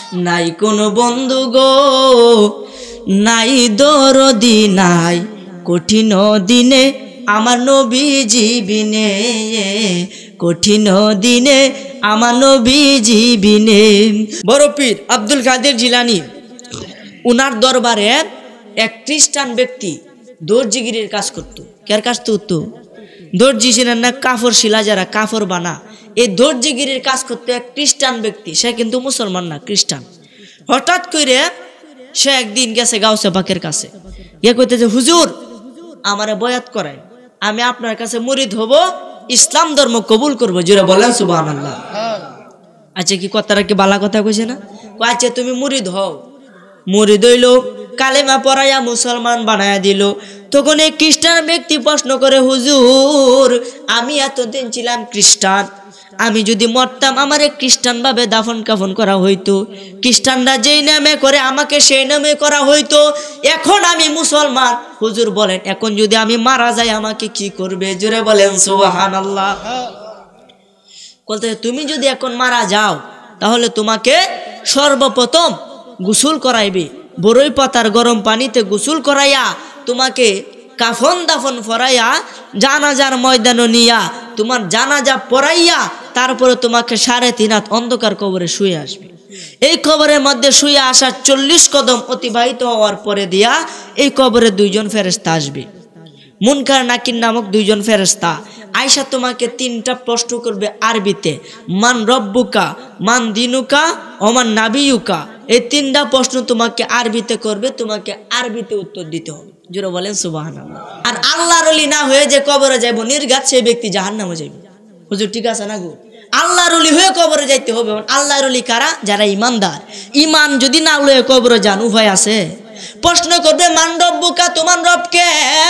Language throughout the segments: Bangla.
নাই কোনো বন্ধু গো, নাই দরদি নাই কঠিন দিনে আমার নবীজি বিনে, কঠিন দিনে আমার নবীজি বিনে। বড় পীর আব্দুল কাদের জিলানী উনার দরবারে এক খ্রিস্টান ব্যক্তি দর্জিগিরির কাজ করত। কার কাজ করতো? দর্জি ছিলেন না, কাফর শিলা যারা কাফর বানা, এই দর্জিগিরির কাজ করতো এক খ্রিস্টান ব্যক্তি। সে কিন্তু মুসলমান না, খ্রিস্টান। হঠাৎ করে সে একদিন গেছে গাউসে পাকের কাছে, ইয়ে কইতেছে, হুজুর আমারে বয়াত করায়, আমি আপনার কাছে মুরিদ হব, ইসলাম ধর্ম কবুল করবো। জোরে বলেন সুবহানাল্লাহ। আচ্ছা কি কথাটা কি বালা কথা কইছে না? আচ্ছা তুমি মুরিদ হও। মুরিদ হইল, কালেমা পড়াইয়া মুসলমান বানায়া দিল। তখন এই খ্রিস্টান ব্যক্তি প্রশ্ন করে, হুজুর আমি এতদিন ছিলাম খ্রিস্টান, আমি যদি মরতাম আমারে খ্রিস্টান ভাবে দাফন কাফন করা হইতো, খ্রিস্টানরা যেই নামে করে আমাকে সেই নামে করা হইতো। এখন আমি মুসলমান, হুজুর বলেন এখন যদি আমি মারা যাই আমাকে কি করবে? জোরে বলেন সুবহানাল্লাহ। বলতে তুমি যদি এখন মারা যাও তাহলে তোমাকে সর্বপ্রথম গোসল করাইবে, বড়ই পাতার গরম পানিতে গোসল করাইয়া তোমাকে কাফন দাফন পরাইয়া জানাজার ময়দানে নিয়া তোমার জানাজা পড়াইয়া তারপরে তোমাকে 3.5 হাত অন্ধকার কবরে শুয়ে আসবে। এই কবরের মধ্যে শুয়ে আসা 40 কদম অতিবাহিত হওয়ার পরে দিয়া এই কবরে 2 জন ফেরেশতা আসবে, মুনকার নাকির নামক 2 জন ফেরেশতা। আয়েশা তোমাকে 3টা প্রশ্ন করবে আরবিতে, মান রব্বুকা, মান দিনুকা, ওমান নাবিয়ুকা। এই 3টা প্রশ্ন তোমাকে আরবিতে করবে, তোমাকে আরবিতে উত্তর দিতে হবে। জোরে বলেন সুবহানাল্লাহ। আর আল্লাহর ওলি না হয়ে যে কবরে যাইব নির্ঘাত, সেই ব্যক্তি জাহান্নামে যাইবে। হুজুর ঠিক আছে না গো? আল্লাহর ওলি হয়ে কবরে যাইতে হবে। আল্লাহর ওলি কারা? যারা ইমানদার। ইমান যদি না লয়ে কবরে যান, উভয় আছে। প্রশ্ন করবে মান রব্বুকা, তোমার রব কে?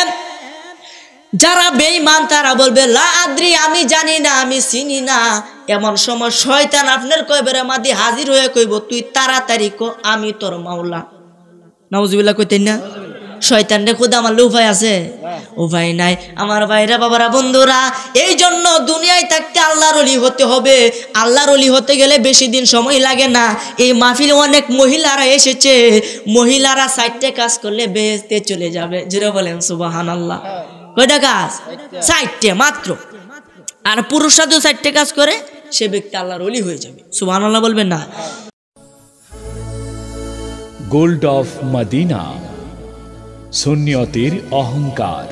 যারা বেঈমান তারা বলবে লা আদ্রি, আমি জানি না, আমি চিনি না। এমন সময় শয়তান আপনার কয়বারে মাদি হাজির হয়ে কইব, তুই তাড়াতাড়ি কো আমি তোর মাওলা। নাউজুবিল্লাহ কইতেন না? শয়তান রে খুদা আমার উপায় আছে? উপায় নাই। আমার ভাইরা বাবারা বন্ধুরা, এই জন্য দুনিয়ায় থাকতে আল্লাহর ওলি হতে হবে। আল্লাহর ওলি হতে গেলে বেশি দিন সময় লাগে না। এই মাহফিলে অনেক মহিলারা এসেছে, মহিলারা 4টে কাজ করলে বেহেশতে চলে যাবে। জোরে বলেন সুবহানাল্লাহ। কয়টা কাজ? 4টে মাত্র। আর পুরুষরা তো 4টে কাজ করে, সে ব্যক্তি আল্লাহর ওলি হয়ে যাবে। সুবহানাল্লাহ বলবেন না? গোল্ড অফ মদিনা, সুন্নিয়তের অহংকার।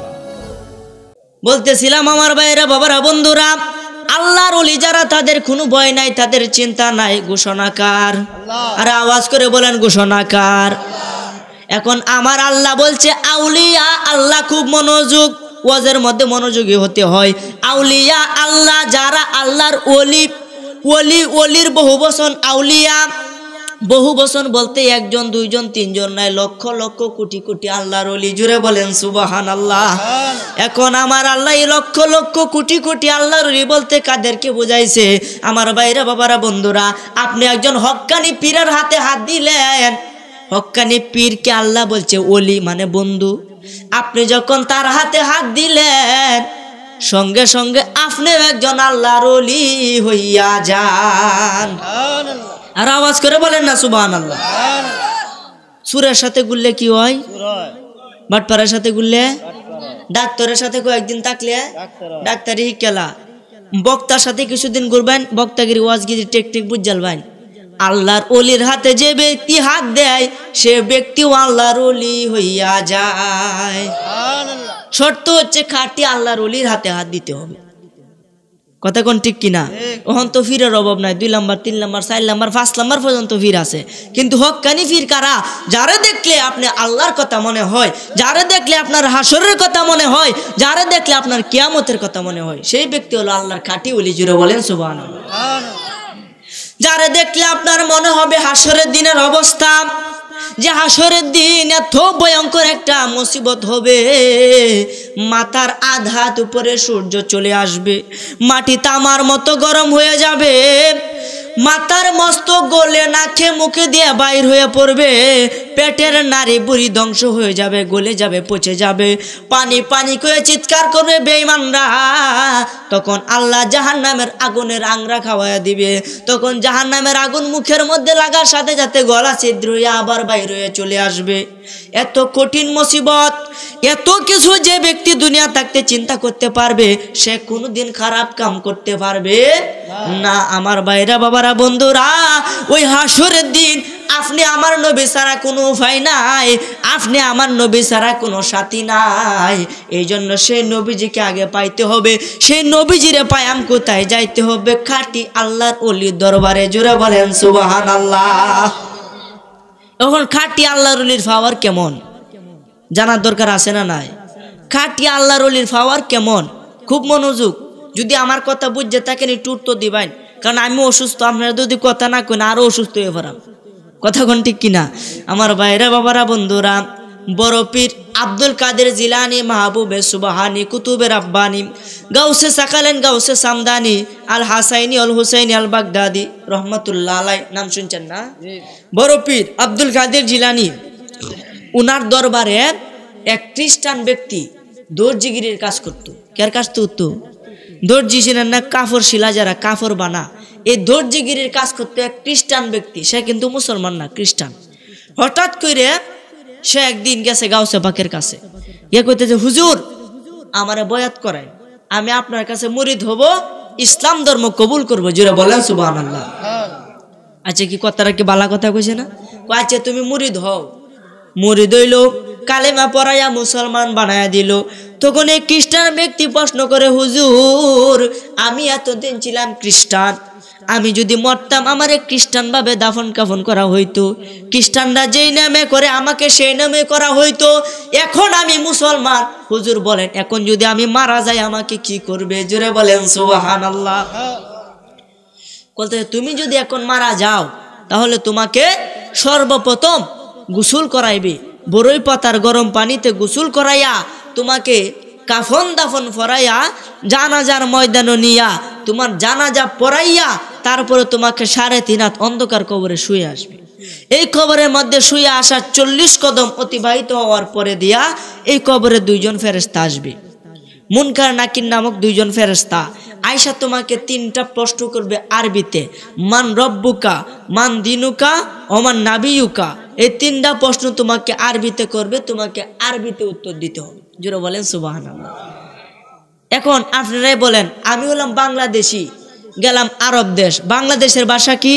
বলতেছিলাম আমার ভাইরা বাবারা বন্ধুরা, আল্লাহর ওলি যারা তাদের কোনো ভয় নাই, তাদের চিন্তা নাই, ঘোষণাকার। আর আওয়াজ করে বলেন ঘোষণাকার। এখন আমার আল্লাহ বলছে আউলিয়া আল্লাহ, খুব মনোযোগ, ওয়াজের মধ্যে মনোযোগী হতে হয়। আউলিয়া আল্লাহ যারা আল্লাহর ওলি, ওলি ওলির বহু বচন আউলিয়া। বহু বচন বলতে 1 জন 2 জন 3 জন নাই, লক্ষ লক্ষ কোটি কোটি আল্লাহর ওলি। জুড়ে বলেন সুবহানাল্লাহ। এখন আমার আল্লাহ এই লক্ষ লক্ষ কোটি কোটি আল্লাহর ওলি বলতে কাদেরকে বুঝাইছে? আমার ভাইরা বাবারা বন্ধুরা, আপনি একজন হক্কানি পীরের হাতে হাত দিলেন, হক্কানি পীরকে আল্লাহ বলছে ওলি মানে বন্ধু। আপনি যখন তার হাতে হাত দিলেন, সঙ্গে সঙ্গে আপনি একজন আল্লাহর ওলি হইয়া যান। আর আওয়াজ করে বলেন না সুবহানাল্লাহ। সুরের সাথে গুললে কি হয়? বাটপাড়ার সাথে গুললে, ডাক্তারের সাথে কয়েকদিন থাকলে ডাক্তারি কেলা, বক্তার সাথে কিছুদিন ঘুরবেন, বক্তাগিরি ওয়াজগিরি টেকটিক বুঝালবেন। আল্লাহর ওলির হাতে যে ব্যক্তি হাত দেয়, সে ব্যক্তিও আল্লাহর ওলি হইয়া যায়। শর্ত হচ্ছে খাঁটি আল্লাহর ওলির হাতে হাত দিতে হবে। কথা কোন ঠিক কিনা? ওহন তো ফিরের অভাব নাই, 2 নাম্বার 3 নাম্বার 4 নাম্বার 5 নাম্বার পর্যন্ত ফির আছে। কিন্তু হক্কানি ফির কারা? যারা দেখলে আপনি আল্লাহর কথা মনে হয়, যারা দেখলে আপনার হাসরের কথা মনে হয়, যারা দেখলে আপনার কিয়ামতের কথা মনে হয়, সেই ব্যক্তি হলো আল্লাহর খাঁটি ওলি। জুড়ে বলেন সুবহানাল্লাহ। যারা দেখলে আপনার মনে হবে হাসরের দিনের অবস্থা, যে হাসরের দিন এত ভয়ঙ্কর একটা মুসিবত হবে, মাথার আধা হাত উপরে সূর্য চলে আসবে, মাটি তামার মতো গরম হয়ে যাবে, মাথার মস্তক গলে নাকে মুখে দিয়ে বাইর হয়ে পড়বে, পেটের নারী বুড়ি ধ্বংস হয়ে যাবে, গলে যাবে, পচে যাবে, পানি পানি করে চিৎকার করবে বেঈমানরা। তখন আল্লাহ জাহান্নামের আগুনের আংরা খাওয়াইয়া দিবে। তখন জাহান্নামের আগুন মুখের মধ্যে লাগার সাথে সাথে গলা ছিদ্র হয়ে আবার বাইরে হয়ে চলে আসবে। এত কঠিন মুসিবত, এত কিছু যে ব্যক্তি দুনিয়া থাকতে চিন্তা করতে পারবে, সে কোনোদিন খারাপ কাম করতে পারবে না। আমার ভাইরা, বাবারা, বন্ধুরা, ওই হাসরের দিন আপনি আমার নবী ছাড়া কোনো উপায় নাই, আপনি আমার নবী ছাড়া কোনো সাথী নাই। এই জন্য সেই নবীজিকে আগে পাইতে হবে। সেই নবীজিরে পায়াম কোথায় যাইতে হবে? খাঁটি আল্লাহর ওলির দরবারে। জোরে বলেন সুবহানাল্লাহ। এখন খাঁটি আল্লাহর ওলির পাওয়ার কেমন জানার দরকার আছে না নাই? খাঁটি আল্লাহর ওলির পাওয়ার কেমন? খুব মনোযোগ। যদি আমার কথা বুঝতে থাকেন একটু উত্তর দিবেন, কারণ আমি অসুস্থ, আপনারা যদি কথা না কেন আরো অসুস্থ হয়ে পড়াম। কথা কোন ঠিক কিনা? আমার ভাইরা, বাবারা, বন্ধুরা, বড় পীর আব্দুল কাদের জিলানী, মাহবুবে সুবহানি, কুতুবে রাব্বানি, গাউসে সাকালেন, গাউসে সামদানি, আল হাসাইনি, আল হুসাইনি, আল বাগদাদি রহমাতুল্লাহ আলাই, নাম শুনছেন না? বড় পীর আব্দুল কাদের জিলানী, উনার দরবারে এক খ্রিস্টান ব্যক্তি দর্জিগিরির কাজ করতো। কার কাজ করতো? দর্জি ছিলেন না, কাফর শিলা যারা কাফর বানা, এই দর্জিগিরির কাজ করতো এক খ্রিস্টান ব্যক্তি। সে কিন্তু মুসলমান না, খ্রিস্টান। হঠাৎ করে সে একদিন গেছে গাউসে পাকের কাছে, ইয়ে কইতেছে, হুজুর আমারে বয়াত করায়, আমি আপনার কাছে মুরিদ হব, ইসলাম ধর্ম কবুল করবো। জোরে বলেন সুবহানাল্লাহ। আচ্ছা, কি কথাটা কি বালা কথা কইছে না? আচ্ছা তুমি মুরিদ হও। মুরিদ হইল, কালেমা পড়াইয়া মুসলমান বানায়া দিল। তখন এই খ্রিস্টান ব্যক্তি প্রশ্ন করে, হুজুর আমি এতদিন ছিলাম খ্রিস্টান, আমি যদি মরতাম আমার খ্রিস্টান ভাবে দাফন কাফন করা হইতো, খ্রিস্টানরা যেই নামে করে আমাকে সেই নামে করা হইতো। এখন আমি মুসলমান, হুজুর বলেন এখন যদি আমি মারা যাই আমাকে কি করবে? জোরে বলেন সুবহানাল্লাহ। বলতে, তুমি যদি এখন মারা যাও তাহলে তোমাকে সর্বপ্রথম গোসল করাইবে, বড়ই পাতার গরম পানিতে গোসল করাইয়া তোমাকে কাফন দাফন পরাইয়া জানাজার ময়দানে নিয়া তোমার জানাজা পড়াইয়া তারপরে তোমাকে 3.5 হাত অন্ধকার কবরে শুয়ে আসবে। এই কবরের মধ্যে শুয়ে আসা 40 কদম অতিবাহিত হওয়ার পরে দিয়া এই কবরে 2 জন ফেরেশতা আসবে, মুনকার নাকির নামক 2 জন ফেরেশতা। আয়েশা তোমাকে 3টা প্রশ্ন করবে আরবিতে, মান রব্বুকা, মান দিনুকা, ওমান নাবিয়ুকা। এই 3টা প্রশ্ন তোমাকে আরবিতে করবে, তোমাকে আরবিতে উত্তর দিতে হবে। জোরে বলেন সুবহানাল্লাহ। এখন আপনারাই বলেন, আমি হলাম বাংলাদেশি, গেলাম আরব দেশ, বাংলাদেশের ভাষা কি?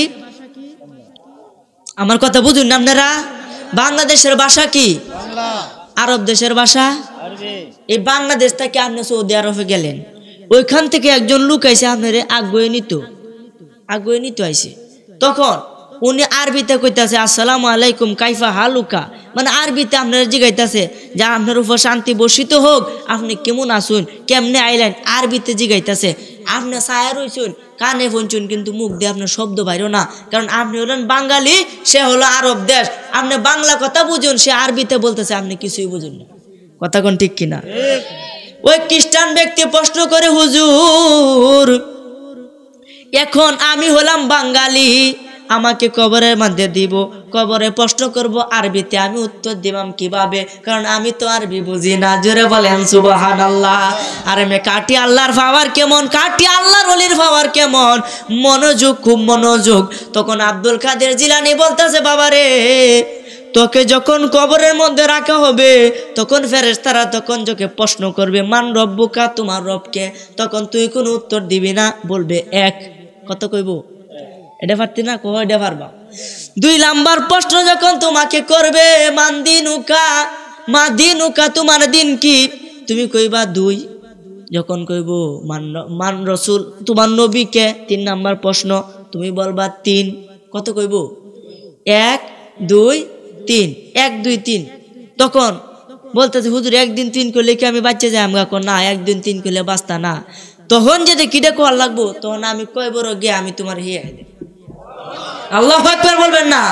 আমার কথা বুঝুন না আপনারা? বাংলাদেশের ভাষা কি? আরব দেশের ভাষা আরবি। এই বাংলাদেশ থেকে আপনি সৌদি আরবে গেলেন, ওইখান থেকে একজন লোক আইসে আপনার আগুয়ে নিত আইসে। তখন উনি আরবিতে কইতাছে, আসসালামু আলাইকুম কাইফা হালুকা, মানে আরবিতে আপনার জিগাইতাছে যে আপনার উপর শান্তি বর্ষিত হোক, আপনি কেমন আসুন, কেমনে আইলেন, আরবিতে জিগাইতাছে। আপনি ছায়া রইছুন, কানে ফোনছুন, কিন্তু মুখ দিয়ে আপনার শব্দ বাইরো না, কারণ আপনি হলেন বাঙালি, সে হলো আরব দেশ। আপনি বাংলা কথা বুঝুন, সে আরবিতে বলতেছে, আপনি কিছুই বুঝুন না। কথা কোন ঠিক কিনা? ওই খ্রিস্টান ব্যক্তি প্রশ্ন করে, হুজুর এখন আমি হলাম বাঙালি, আমাকে কবরের মধ্যে দিব, কবরে প্রশ্ন করব আরবিতে, আমি উত্তর দিবাম কিভাবে? কারণ আমি তো আরবি বুঝি না। জোরে বলেন সুবহানাল্লাহ। আর আমি কাটি আল্লাহর পাওয়ার কেমন, কাটি আল্লাহর ওলির পাওয়ার কেমন, মনোযোগ, খুব মনোযোগ। তখন আব্দুল কাদের জিলানী বলতেছে, বাবারে তোকে যখন কবরের মধ্যে রাখা হবে তখন ফেরেশতারা তখন তোকে প্রশ্ন করবে, মান রব্বুকা, তোমার রবকে। তখন তুই কোনো উত্তর দিবি না, বলবে এক। কত কইব? এটা পারতি না? কই এটা পারবা। 2 নাম্বার প্রশ্ন যখন তোমাকে করবে, মান দিনুকা, মা দিনুকা, তোমার দিন কি? তুমি কইবা 2। যখন কইব মান রসুল, তোমার নবীকে, 3 নাম্বার প্রশ্ন, তুমি বলবা 3। কত কইব? 1 2 3, 1 2 3। তখন বলতেছে, হুজুর 1 দিন 3 করলে কি আমি বাচ্চা যাই? আমগা না, 1 দিন 3 করলে বাঁচতা না। তখন যদি কিটা কোয়ার লাগবো, তখন আমি কয় বড় গিয়ে আমি তোমার হিয়া দেব। আল্লাহু আকবার বলবেন না?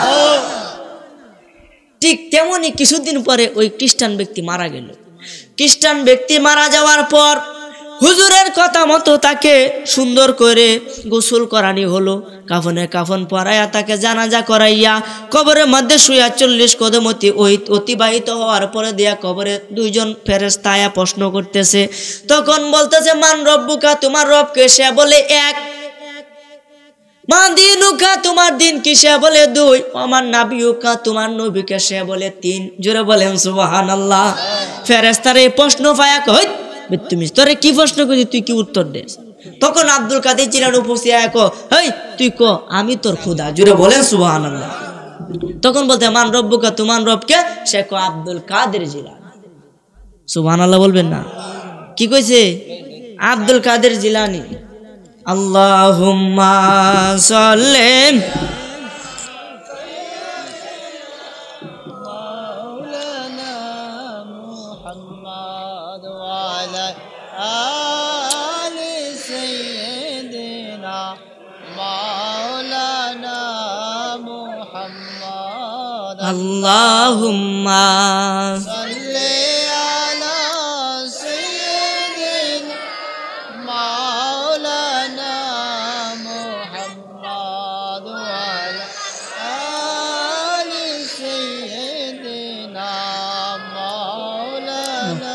ঠিক তেমনি কিছুদিন পরে ওই খ্রিস্টান ব্যক্তি মারা গেল। খ্রিস্টান ব্যক্তি মারা যাওয়ার পর হুজুরের কথা মতো তাকে সুন্দর করে গোসল করানি হলো, কাফনে কাফন পরাইয়া তাকে জানাজা করাইয়া কবরের মধ্যে শুইয়া 40 কদম অতিবাহিত হওয়ার পরে দিয়া কবরে দুইজন ফেরেশতা আয়া প্রশ্ন করতেছে। তখন বলতেছে মান রব্বুকা, তোমার রব কে? সে বলে এক। মা দিনুকা, তোমার দিন কি? সে বলে 2। আমার নাবিউকা, তোমার নবীকে? সে বলে 3। জোরে বলেন সুবহানাল্লাহ। ফেরেশতারা এই প্রশ্ন পায়া কই তুমি তোরে কি প্রশ্ন করছিস, তুই কি উত্তর দেস? তখন আব্দুল কাদের জিলানী উপস্থিত আয়া কো, হেই তুই ক আমি তোর খোদা। জোরে বলেন সুবহানাল্লাহ। তখন বলতে মান রব্বুকা, তোমার রব কে? সে কো আব্দুল কাদের জিলানী। সুবহানাল্লাহ বলবেন না? কি কইছে? আব্দুল কাদের জিলানী। আল্লাহুম্মা সাল্লি মাওলানা মুহাম্মদ ওয়া আলা আলি সাইয়্যিদিনা মাওলানা মুহাম্মদ। আল্লাহুম্মা সাল্লি আলা সাইয়্যিদিনা মাওলানা মুহাম্মদ ওয়া আলা আলি সাইয়্যিদিনা মাওলানা।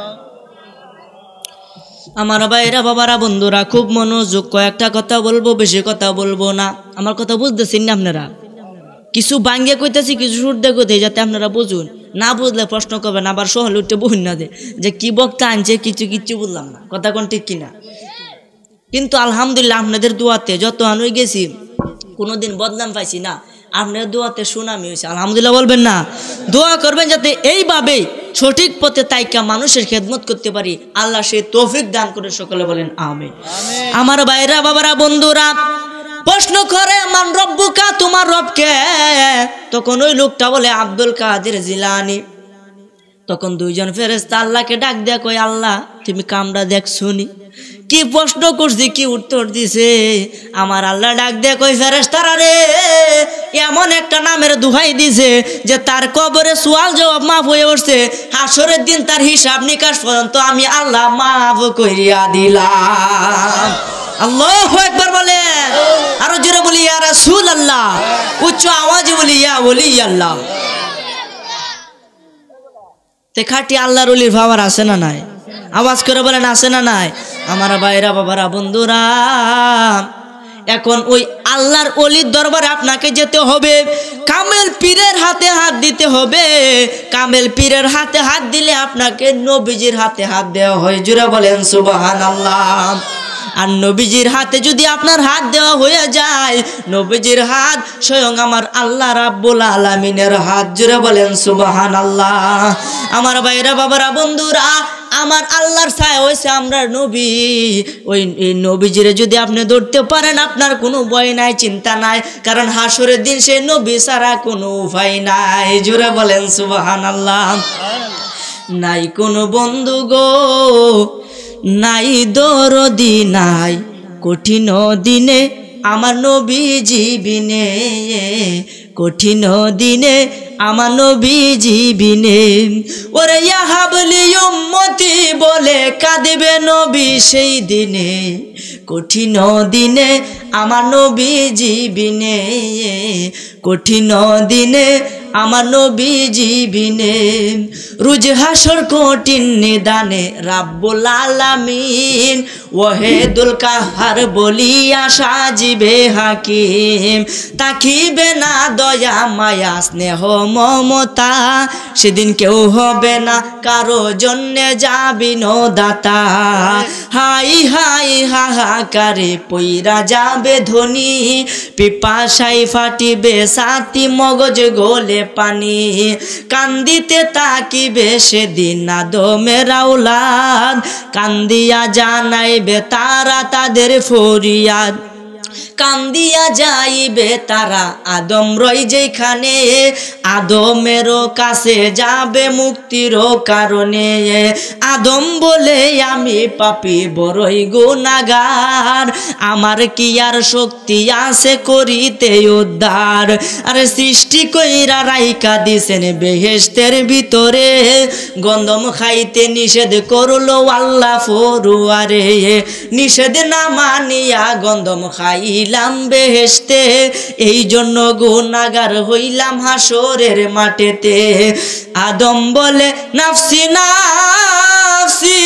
আমার ভাইরা বাবারা বন্ধুরা খুব মনোযোগ, কয়েকটা কথা বলবো, বেশি কথা বলবো না। আমার কথা বুঝতেছেন না আপনারা? কিছু বাঙ্গিয়া কইতেছি, কিছু শুদ্ধ কইতে, যাতে আপনারা বুঝুন। না বুঝলে প্রশ্ন করবেন, আবার সহলে উঠতে বহুন না যে কি বক্তা আনছে, কিছু বুঝলাম না। কথা কোন ঠিক কিনা? কিন্তু আলহামদুলিল্লাহ আপনাদের দোয়াতে যত আনুই গেছি কোনোদিন বদনাম পাইছি না। আপনাদের দোয়াতে সুনামি হয়েছে, আলহামদুলিল্লাহ বলবেন না? দোয়া করবেন যাতে এইভাবেই সঠিক পথে তাইকা মানুষের খেদমত করতে পারি। আল্লাহ সে তৌফিক দান করে, সকলে বলেন আমিন। আমার ভাইরা বাবারা বন্ধুরা প্রশ্ন করে মান রব্বুকা, তোমার রব কে? তখন ওই লোকটা বলে আব্দুল কাদের জিলানী। তখন দুইজন ফেরেশতা আল্লাহকে ডাক দেয়া কই, আল্লাহ তুমি কামটা দেখ শুনি। কি প্রশ্ন করছি, কি উত্তর দিছে? আমার আল্লাহ ডাক দেয়া কই, ফেরেশতারা রে, এমন একটা নামের দোহাই দিছে যে তার কবরে সওয়াল জবাব মাফ হয়ে উঠছে, হাসরের দিন তার হিসাব নিকাশ পর্যন্ত আমি আল্লাহ মাফ কইরা দিলাম। আল্লাহু আকবার বলেন। আরো জোরে বলি ইয়া রাসূলুল্লাহ, উচ্চ আওয়াজে বলি ইয়া ওলি আল্লাহ। তে খাটি আল্লাহর ওলির ভাবার আছে না নাই? আওয়াজ করে বলেন আছে না নাই? আমার ভাইরা বাবারা বন্ধুরা এখন ওই আল্লাহর ওলির দরবারে আপনাকে যেতে হবে, কামেল পীরের হাতে হাত দিতে হবে। কামেল পীরের হাতে হাত দিলে আপনাকে নবীজির হাতে হাত দেওয়া হয়। জোরে বলেন সুবহানাল্লাহ। আর নবীজির হাতে যদি আপনার হাত দেওয়া হয়ে যায়, নবীজির হাত স্বয়ং আমার আল্লাহ রাব্বুল আলামিনের হাত। জোরে বলেন সুবহানাল্লাহ। আমার ভাইরা বাবারা বন্ধুরা আমার আল্লাহর ছায়া হয়েছে আমরা নবী। ওই নবীজিরে যদি আপনি ধরতে পারেন আপনার কোনো ভয় নাই, চিন্তা নাই, কারণ হাসরের দিন সে নবী ছাড়া কোনো উপায় নাই। জোরে বলেন সুবহানাল্লাহ। নাই কোনো বন্ধু গো, নাই দরদি, নাই কঠিন দিনে আমার নবীজি বিনে, কঠিন দিনে আমার নবীজি বিনে। ওরে ইয়া হাবলি উম্মতি বলে কাঁদবে নবী সেই দিনে, কঠিন দিনে আমার নবীজি বিনে, কঠিন দিনে আমার নবীজি বিনে। রুজ হাসর কঠিন নিদানে রাব্বুল আলামিন ওয়াহিদুল কাহার বলিয়া সাজিবে হাকিম। তাকিবে না দয়া মায়া স্নেহ মমতা, সেদিন কেউ হবে না কারো জন্যে যাবি দাতা। হাই হাই হাহাকারে পইরা যাবে ধ্বনি, পিপাসায় ফাটিবে সাতি মগজ গলে পানি। কান্দিতে তাকিবে সেদিন আদমের আওলাদ, কান্দিয়া জানাইবে তারা তাদের ফরিয়াদ। কান্দিয়া যাইবে তারা আদম রই যেখানে, আদমেরও কাছে যাবে মুক্তির কারণে। আদম বলে আমি পাপী বড়ই গুনাহগার, আমার কি আর শক্তি আছে করিতে উদ্ধার। আরে সৃষ্টি কইরা রাইকা দিছেন বেহেশতের ভিতরে, গন্ধম খাইতে নিষেধ করলো আল্লাহ ফরুয়ারে। নিষেধ না মানিয়া গন্ধম খাইলাম বেহেশতে, এই জন্য গুনাহগার হইলাম হাসরের মাঠেতে। আদম বলে নাফসি নাফসি,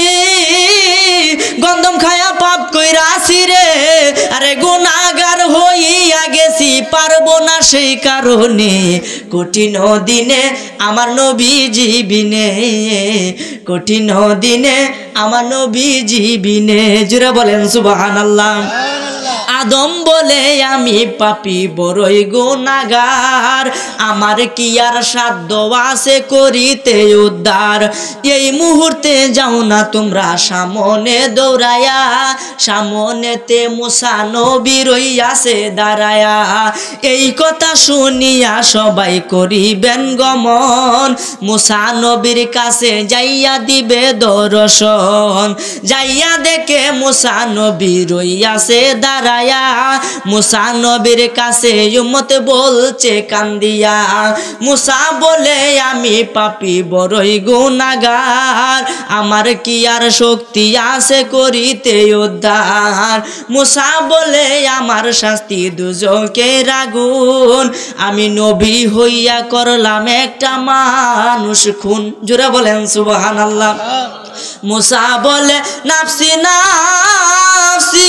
গন্ধম খায়া পাপ কইরা আসি রে, আরে গুনাহগার হইয়া গেছি পারবো না সেই কারণে। কঠিন দিনে আমার নবীজি বিনে, কঠিন দিনে আমার নবীজি বিনে। জোরে বলেন সুবহানাল্লাহ। আদম বলে আমি পাপী বড়ই গুনাহগার, আমার কি আর সাধ্য আছে করিতে উদ্ধার। এই মুহূর্তে যাও না তোমরা সামনে দৌড়ায়া, সামনেতে মুসা নবী রইয়াছে দাঁড়ায়া। এই কথা শুনিয়া সবাই করিবেন গমন, মুসা নবীর কাছে যাইয়া দিবে দর্শন। যাইয়া দেখে মুসা নবী রইয়াছে দাঁড়ায়া, মুসা নবীর কাছে উম্মত বলছে কান্দিয়া। মুসা বলে আমি পাপী বড়ই গুনাহগার, আমার কি আর শক্তি আছে করিতে উদ্ধার। মুসা বলে আমার শাস্তি দুজকের আগুন, আমি নবী হইয়া করলাম একটা মানুষ খুন। জোরে বলেন সুবহানাল্লাহ। মুসা বলে নাফসি নাফসি,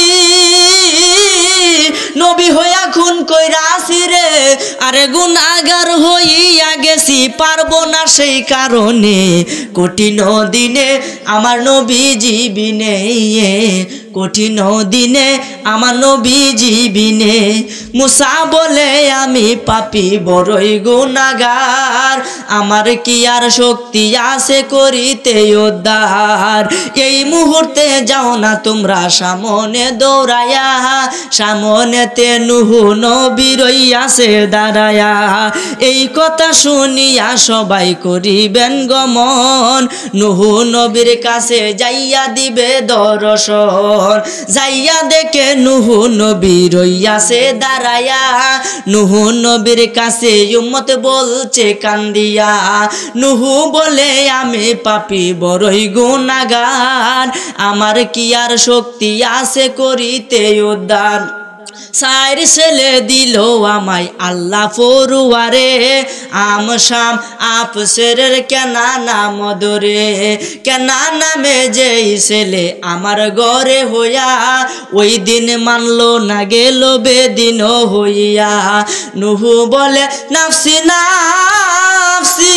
নবী হইয়া খুন কইরা আসি রে, আরে গুনাহগার হইয়া গেছি পারবো না সেই কারণে। কঠিন দিনে আমার নবীজি বিনে, কঠিন দিনে আমার নবীজি বিনে। মুসা বলে আমি পাপী বড়ই গুনাহগার, আমার কি আর শক্তি আছে করিতে উদ্ধার। এই মুহূর্তে যাও না তোমরা সামনে দৌড়ায়া, সামনেতে নূহ নবী রইয়াছে দাঁড়ায়া। এই কথা শুনিয়া সবাই করিবেন গমন, নূহ নবীর কাছে যাইয়া দিবে দর্শন। যাইয়া দেখে নূহ নবী রইয়াছে দাঁড়ায়া, নূহ নবীর কাছে উম্মত বলছে কান্দিয়া। নূহ বলে আমি পাপী বড়ই গুনাহগার, আমার কি আর শক্তি আছে করিতে উদ্ধার। সাইর ছেলে দিল আমায় আল্লাহ ফরুয়ারে, আম শাম আপসেরের কেনা নাম ধরে। কেনা নামে যেই ছেলে আমার ঘরে হইয়া, ওই দিন মানলো না গেল বেদিন হইয়া। নূহ বলে নাফসি নাফসি,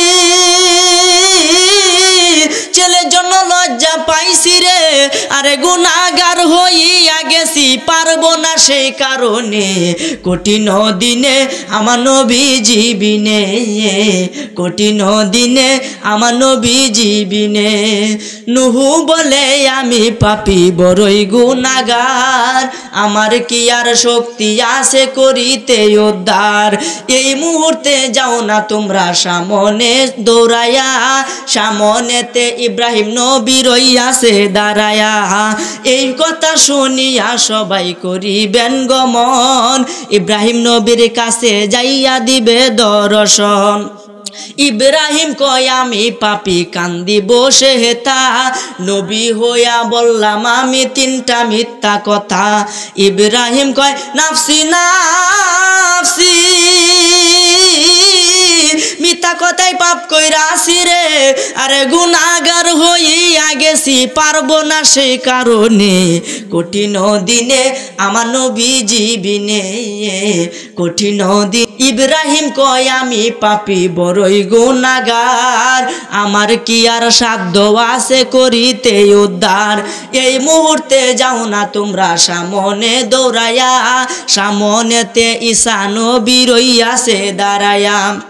ছেলের জন্য লজ্জা পাইছি রে, আরে গুনাহগার হইয়া গেছি পারবো না সেই কারণে। কঠিন দিনে আমার নবীজি বিনে, কঠিন দিনে আমার নবীজি বিনে। নূহ বলে আমি পাপী বড়ই গুনাহগার, আমার কি আর শক্তি আছে করিতে উদ্ধার। এই মুহূর্তে যাও না তোমরা সামনে দৌড়ায়া, সামনেতে ইব্রাহিম নবী রইয়াছে দাঁড়ায়া। এই কথা শুনিয়া সবাই করিবেন গমন, ইব্রাহিম নবীর কাছে যাইয়া দিবে দর্শন। ইব্রাহিম কয় আমি পাপী কান্দি বসে হেতা, নবী হইয়া বললাম আমি তিনটা মিথ্যা কথা। ইব্রাহিম কয় নাফসি নাফসি, মিথ্যা কথাই পাপ কইরা আসি রে, আরে গুনাহগার হইয়া গেছি পারবো না সেই কারণে। কঠিন দিনে আমার নবীজি বিনে, কঠিন দিন। ইব্রাহিম কয় আমি পাপী বড়ই গুনাহগার, আমার কি আর সাধ্য আছে করিতে উদ্ধার। এই মুহূর্তে যাও না তোমরা সামনে দৌড়ায়া, সামনেতে ঈসা নবী রইয়াছে দাঁড়ায়া।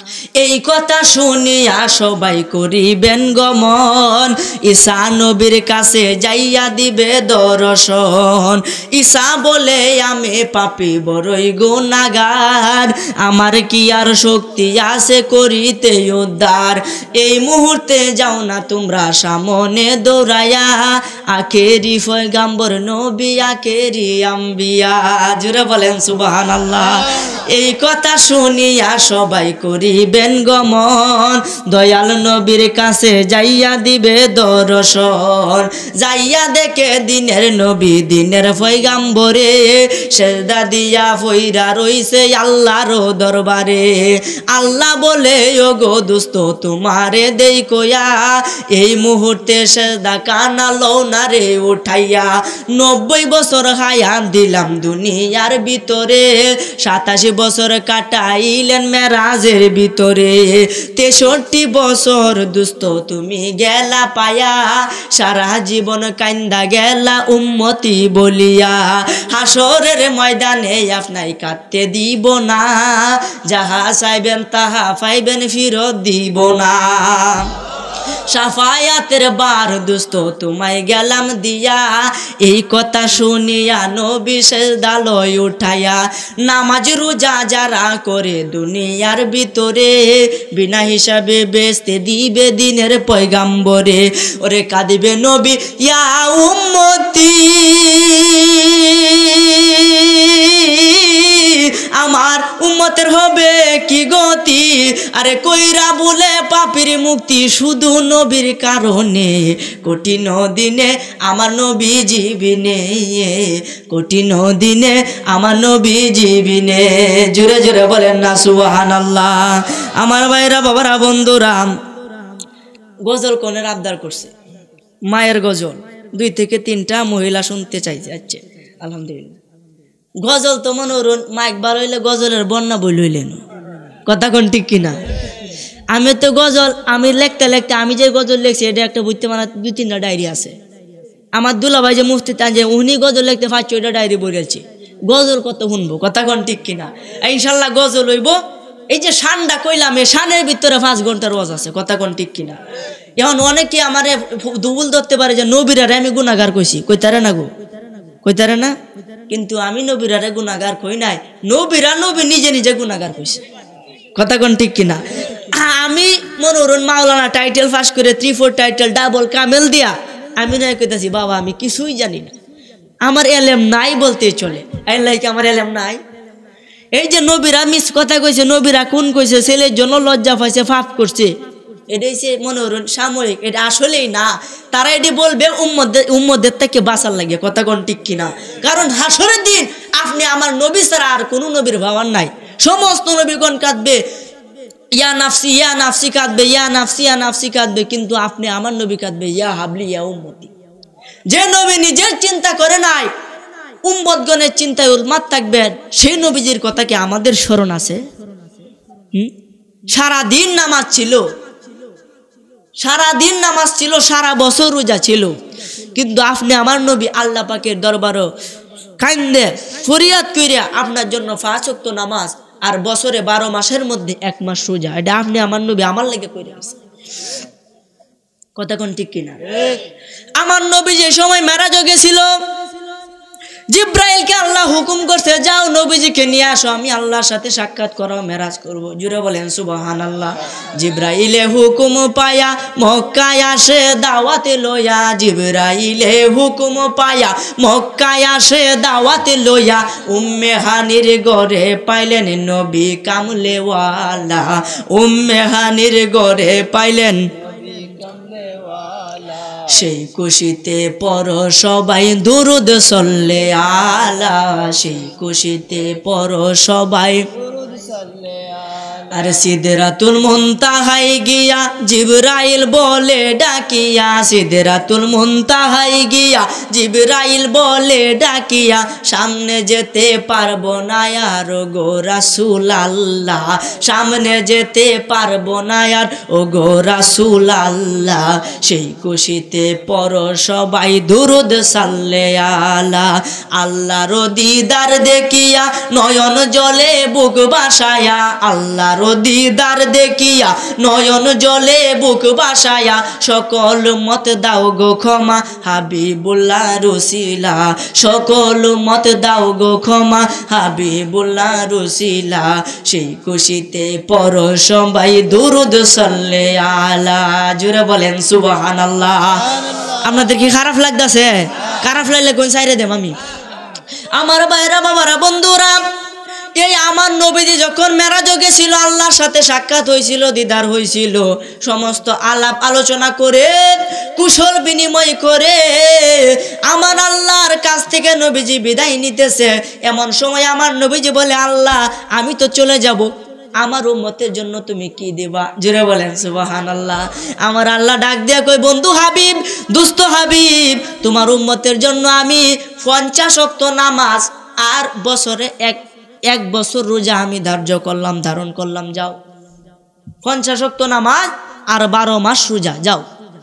এই কথা শুনিয়া সবাই করিবেন গমন, ঈসা নবীর কাছে যাইয়া দিবে দর্শন। ঈসা বলে আমি পাপী বড়ই গুনাহগার, আমার কি আর শক্তি আছে করিতে উদ্ধার। এই মুহূর্তে যাও না তোমরা সামনে দৌড়াইয়া, আখেরি পয়গাম্বর নবী আখেরি আম্বিয়া। জোরে বলেন সুবহানাল্লাহ। এই কথা শুনিয়া সবাই করিবেন গমন, দয়াল নবীর কাছে যাইয়া দিবে দর্শন। যাইয়া দেখে দিনের নবী দিনের পয়গাম্বরে, সেজদা দিয়া ফইরা রইছে আল্লাহর দরবারে। আল্লাহ বলে ওগো দোস্ত তোমারে দেই কয়া, এই মুহূর্তে সেজদা কানা লও না রে উঠাইয়া। 90 বছর হায়াত দিলাম দুনিয়ার ভিতরে, 87 বছর কাটাইলেন মেরাজের ভিতরে। 63 বছর দোস্ত তুমি গেলা পায়া, সারা জীবন কান্দা গেলা উম্মতি বলিয়া। হাসরের ময়দানে আপনাই কাটতে দিব না, যাহা চাইবেন তাহা পাইবেন ফিরত দিব না। সাফায়াতের বার দোস্ত তোমায় গেলাম দিয়া, এই কথা শুনিয়া নবী সেজদা লয় উঠাইয়া। নামাজ রোজা যারা করে দুনিয়ার ভিতরে, বিনা হিসাবে বেচতে দিবে দিনের পয়গাম্বরে। ওরে কাঁদিবে নবী ইয়া উম্মতি, আমার উম্মতের হবে কি গতি। আরে কইরা বলে পাপীর মুক্তি শুধু নবীর কারণে, কঠিন দিনে আমার নবী জীবিনে, কঠিন দিনে আমার নবী জীবিনে। জোরে জোরে বলেন না সুবহানাল্লাহ। আমার ভাইরা বাবারা বন্ধুরা, গজল কোনের আবদার করছে, মায়ের গজল 2 থেকে 3টা মহিলা শুনতে চাইছে। আচ্ছা আলহামদুলিল্লাহ। গজল তো মনোরণ মাইক বার হইলে গজলের বন্যা বই লইলেন, কথা কোন ঠিক কিনা? আমি তো গজল আমি লিখতে লিখতে আমি যে গজল লিখছি এটা একটা বুঝতে মানে 2-3টা ডায়েরি আছে। আমার দুলা ভাই যে মুফতি তানজে উনি গজল লিখতে 5-6টা ডায়েরি বই গেছি। গজল কত শুনবো, কথা কোন ঠিক কিনা? ইনশাল্লাহ গজল হইব। এই যে শানটা কইলাম, এই শানের ভিতরে 5 ঘন্টার ওয়াজ আছে, কথা কোন ঠিক কিনা? এখন অনেকে আমারে দুবুল ধরতে পারে যে নবীরারে আমি গুনাহগার কইছি, কইতারে না গো, কইতারে না। কিন্তু আমি নবীরারে গুনাহগার কই নাই, নবীরা নবী নিজে নিজে গুনাহগার কইছে, কথা কোন ঠিক কিনা? আমি মনোরণ মাওলানা টাইটেল পাস করে 3-4 টাইটেল ডাবল কামেল দিয়া আমি না কইতাছি বাবা আমি কিছুই জানি না, আমার এলেম নাই বলতে চলে। আল্লাহ কি আমার এলেম নাই? এই যে নবীরা মিস কথা কইছে, নবীরা কোন কইছে, ছেলের জন্য লজ্জা পাইছে, পাপ করছে, এটাই সে মনোরণ সাময়িক, এটা আসলেই না। তারা এটি বলবে উম্মতদের থেকে বাঁচার লাগে, কথা কোন ঠিক কিনা? কারণ হাসরের দিন আপনি আমার নবী ছাড়া আর কোনো নবীর ভাবার নাই। সমস্ত নবীগণ কাঁদবে, ইয়া নাফসি ইয়া নাফসি কাঁদবে, ইয়া নাফসি ইয়া নাফসি কাঁদবে, কিন্তু আপনি আমার নবী কাঁদবে ইয়া হাবলি ইয়া উম্মতি। যে নবী নিজের চিন্তা করে নাই, উম্মতগণের চিন্তায় উন্মাদ থাকবেন, সেই নবীজির কথা কি আমাদের স্মরণ আছে? সারাদিন নামাজ ছিল, সারাদিন নামাজ ছিল, সারা বছর রোজা ছিল, কিন্তু আপনি আমার নবী আল্লাহ পাকের দরবারও কান্দে ফরিয়াদ কইরা আপনার জন্য 5 ওয়াক্ত নামাজ আর বছরে 12 মাসের মধ্যে 1 মাস রোজা, এটা আপনি আমার নবী আমার লাগে কইরা আছে, কথা কোন ঠিক কিনা? আমার নবী যে সময় মেরাজে গেছিল, জিব্রাইলকে আল্লাহ হুকুম করতে যাও নবীজিকে নিয়ে আসো, আমি আল্লাহর সাথে সাক্ষাৎ করব, মেরাজ করব। জুড়ে বলেন সুবহানাল্লাহ। জিব্রাইলে হুকুম পায়া মক্কায় আসে দাওয়াতে লয়া, জিব্রাইলে হুকুম পায়া মক্কায় আসে দাওয়াতে লয়া, উম্মে হানির ঘরে পাইলেন নবী কামলেওয়ালা, উম্মে হানির ঘরে পাইলেন সেই খুশিতে পড় সবাই দুরুদ সল্লে আলা, সেই খুশিতে পড় সবাই দুরুদ সল্লে আলা। আর সিদরাতুল মুনতাহায় গিয়া জিবরাইল বলে ডাকিয়া, সিদরাতুল মুনতাহায় গিয়া জিবরাইল বলে ডাকিয়া, সামনে যেতে পারবো না আর গো রাসূল আল্লাহ, সামনে যেতে পারবো না আর ও গো রাসূল আল্লাহ, সেই খুশিতে পড়ো সবাই দুরুদ সাল্লে আলা। আল্লাহর দিদার দেখিয়া নয়ন জলে বুক বাসায়া, আল্লাহর দিদার দেখিয়া নয়ন জলে বুক বাসায়া সকল মত দাও গো ক্ষমা হাবিবুল্লাহ রসিলা সকল মত দাও গো ক্ষমা হাবিবুল্লাহ রসিলা সেই খুশিতে পর সবাই দুরুদ সাল্লে আলা জোরে বলেন সুবহানাল্লাহ আপনাদের কি খারাপ লাগতেছে খারাপ লাগলে কোন সাইরে দেব আমি আমার ভাইরা বাবারা বন্ধুরা এই আমার নবীজি যখন মেরাজে গেছিল আল্লাহর সাথে সাক্ষাৎ হয়েছিল দিদার হয়েছিল সমস্ত আলাপ আলোচনা করে কুশল বিনিময় করে আমার আল্লাহর কাছ থেকে নবীজি বিদায় নিতেছে এমন সময় আমার নবীজি বলে আল্লাহ আমি তো চলে যাব আমার উম্মতের জন্য তুমি কি দিবা জোরে বলেন সুবহানাল্লাহ আমার আল্লাহ ডাক দিয়া কই বন্ধু হাবিব দুস্থ হাবিব তোমার উম্মতের জন্য আমি 50 ওয়াক্ত নামাজ আর বছরে এক বছর রোজা আমি ধারণ করলাম যাও 50 ওয়াক্ত নামাজ আর 12 মাস রোজা যাও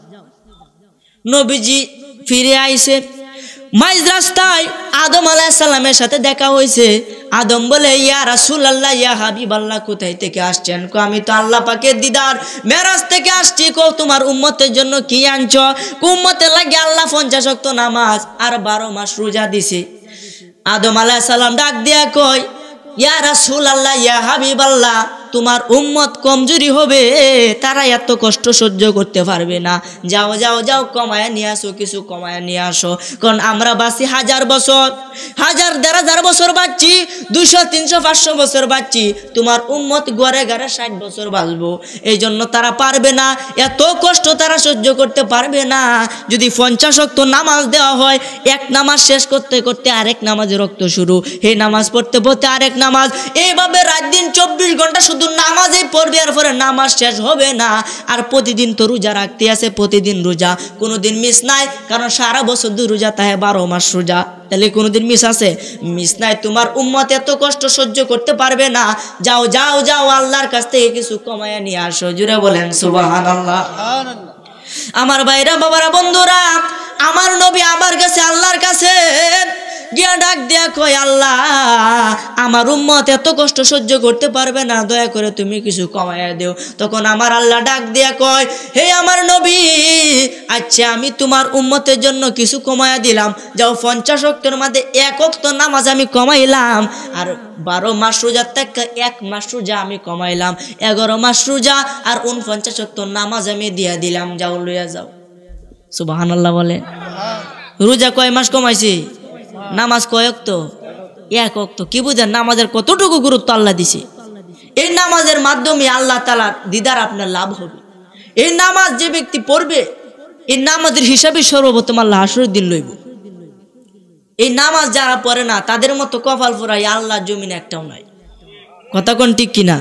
নবীজি ফিরে আইছে মাইজ রাস্তায় আদম আলাইহিস সালামের সাথে দেখা হয়েছে আদম বলে ইয়া রাসূলুল্লাহ ইয়া হাবিবাল্লাহ কোথায় থেকে আসছেন কো আমি তো আল্লাহ পাকের দিদার মেরাজ থেকে আসছি কো তোমার উম্মতের জন্য কি আনছো কো উম্মতের লাগি আল্লাহ 50 ওয়াক্ত নামাজ আর 12 মাস রোজা দিছে আদম আলাইহিস সালাম ডাক দিয়া কয় ইয়া রাসূলুল্লাহ ইয়া হাবিবাল্লাহ তোমার উম্মত কমজোরি হবে তারা এত কষ্ট সহ্য করতে পারবে না যাও যাও যাও কমায়া নিয়ে আসো কিছু কমায়া নিয়ে আসো কারণ আমরা বাঁচি 1000 বছর 1000-1500 বছর বাঁচছি 200-300-500 বছর বাঁচছি তোমার উম্মত গড়ে গড়ে 60 বছর বাঁচবো এই জন্য তারা পারবে না এত কষ্ট তারা সহ্য করতে পারবে না যদি 50 ওয়াক্ত নামাজ দেওয়া হয় এক নামাজ শেষ করতে করতে আরেক নামাজে রক্ত শুরু এই নামাজ পড়তে পড়তে আরেক নামাজ এইভাবে রাত দিন 24 ঘন্টা শুধু নামাজে পড়বে আর পরে নামাজ শেষ হবে না আর প্রতিদিন তো রোজা রাখতে আছে প্রতিদিন রোজা কোনোদিন মিস নাই কারণ সারা বছর দুই রোজা তাহে 12 মাস রোজা তাহলে কোনোদিন মিস আছে মিস নাই তোমার উম্মত এত কষ্ট সহ্য করতে পারবে না যাও যাও যাও আল্লাহর কাছ থেকে কিছু কমায়া নিয়ে আসো জোরে বলেন সুবহানাল্লাহ আমার ভাইরা বাবারা বন্ধুরা আমার নবী আমার কাছে আল্লাহর কাছে গিয়া ডাক দিয়া কয় আল্লাহ আমার উম্মত এত কষ্ট সহ্য করতে পারবে না দয়া করে তুমি কিছু কমায়া দিও তখন আমার আল্লাহ ডাক দিয়া কয় হে আমার নবী আচ্ছা আমি তোমার উম্মতের জন্য কিছু কমায়া দিলাম যাও 50 ওয়াক্তের মধ্যে 1 ওয়াক্ত নামাজ আমি কমাইলাম আর 12 মাস রোজা থেকে 1 মাস রোজা আমি কমাইলাম 11 মাস রোজা আর 49 ওয়াক্ত নামাজ আমি দিয়া দিলাম যাও লইয়া যাও সুবহানাল্লাহ বলে রোজা কয় মাস কমাইছি নামাজ কয় ওয়াক্ত 1 ওয়াক্ত কি বুঝেন নামাজের কতটুকু গুরুত্ব আল্লাহ দিছে এই নামাজের মাধ্যমে আল্লাহ তাআলার দিদার আপনার লাভ হবে এই নামাজ যে ব্যক্তি পড়বে এই নামাজের হিসাবে সর্বপ্রথম আল্লাহ হাসরের দিন লইব এই নামাজ যারা পড়ে না তাদের মতো কপাল পোড়াই আল্লাহর জমিনে একটাও নাই কথা কোন ঠিক কিনা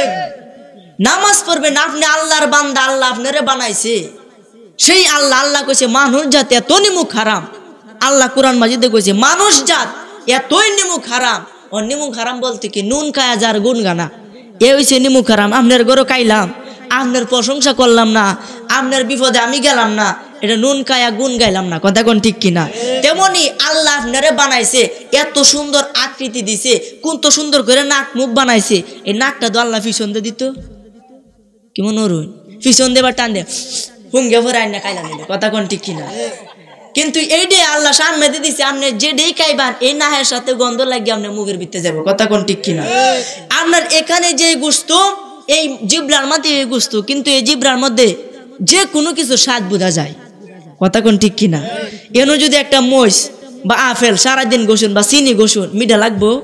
নামাজ পড়বেন আপনি আল্লাহর বান্দা আল্লাহ আপনারে বানাইছে সেই আল্লাহ কইছে মানুষ জাতি এত নিমুখ হারাম আল্লাহ কুরআন মাজিদে কইছে মানুষ জাত এতই নিমুখ হারাম ও নিমুখ হারাম বলতে কি নুন খায়া যার গুণ গানা এ হইছে নিমুখ হারাম আপনার গরো খাইলাম আপনার প্রশংসা করলাম না আপনার বিপদে আমি গেলাম না এটা নুন খায়া গুণ গাইলাম না কথা কোন ঠিক কিনা তেমনি আল্লাহ আপনারে বানাইছে এত সুন্দর আকৃতি দিছে কোন সুন্দর করে নাক মুখ বানাইছে এই নাকটা তো আল্লাহ পিছন দিয়ে দিত কেমন অরুণ পিছন দেবার টান দে হুঙ্গে ভরাই না খাইলাম কথা কোন ঠিক কিনা কিন্তু এইডে আল্লাহ সামনে দিয়ে দিছে আপনি যেডেই খাইবান এই নাহের সাথে গন্ধ লাগিয়ে আপনার মুখের ভিতরে যাবে কথা কোন ঠিক কিনা আপনার এখানে যে গোশত এই জিব্রার মধ্যে এই গোশত কিন্তু এই জিব্রার মধ্যে যে কোনো কিছু স্বাদ বোঝা যায় কথা কোন ঠিক কিনা এনো যদি একটা মহিষ বা আপেল সারাদিন গোসুন বা চিনি গোসুন মিঠা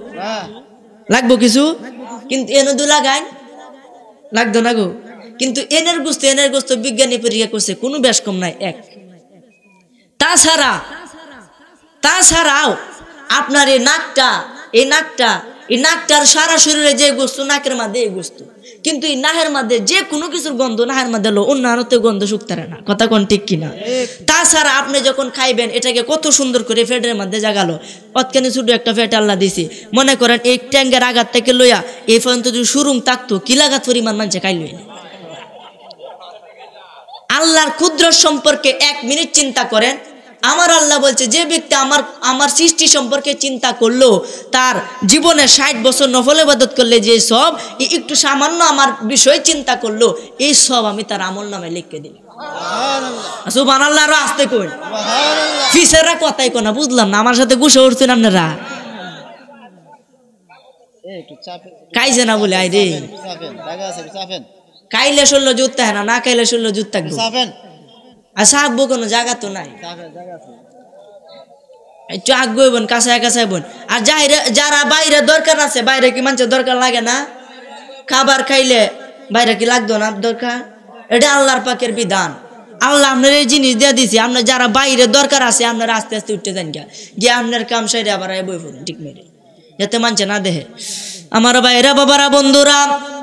লাগবো কিছু কিন্তু এনো দু লাগাই লাগতো না গো কিন্তু এনের গোস্ত বিজ্ঞানী পরীক্ষা করছে কোনো বেশ কম নাই এক তাছাড়াও আপনার এই নাকটার সারা শরীরে যে গোস্ত নাকের মধ্যে এই গোস্ত কিন্তু এই নাহের মধ্যে যে কোনো কিছুর গন্ধ নাহের মধ্যে লো অন্যান্য গন্ধ শুকতারে না কথা কোন ঠিক কিনা তাছাড়া আপনি যখন খাইবেন এটাকে কত সুন্দর করে ফেটের মধ্যে জাগালো অতখানি ছোট একটা ফেট আল্লাহ দিছে মনে করেন এই ট্যাঙ্গের আঘাত থেকে লইয়া এই পর্যন্ত যদি সুরুম থাকতো কি লাগাত পরিমাণ মানুষে খাইলই আল্লাহর কুদরত সম্পর্কে 1 মিনিট চিন্তা করেন আমার আল্লাহ বলছে যে ব্যক্তি আমার সৃষ্টি সম্পর্কে চিন্তা করলো, তার জীবনে 60 বছর নফল ইবাদত করলে যে সব, একটু সামান্য আমার বিষয় চিন্তা করলো, এই সব আমি তার আমল নামে লিখে দিই। সুবহানাল্লাহ। আরো আসতে কই, ফিসেরা কথাই কোনা, বুঝলাম না, আমার সাথে গুছে উঠছেন আপনারা, কাইছে না বলে আই রে, কাইলে শুনলো জুত থাকে না, না কাইলে শুনলো জুত থাকবে, আর সাকবো কোনো জায়গা তো নাই, একটু আগুন কাছায় কাছায় বোন। আর যারা বাইরে দরকার আছে, বাইরে কি মানুষের দরকার লাগে না? খাবার খাইলে বাইরে কি লাগতো না দরকার? এটা আল্লাহর পাকের বিধান। আল্লাহ আপনার এই জিনিস দিয়ে দিছি, আপনার যারা বাইরে দরকার আছে আপনারা আস্তে আস্তে উঠতে যান গিয়ে আপনার কাম সাইডে আবার বই পড়ুন ঠিক মেরে, যাতে মানছে না দেহে। আমার ভাইরা বাবারা বন্ধুরা,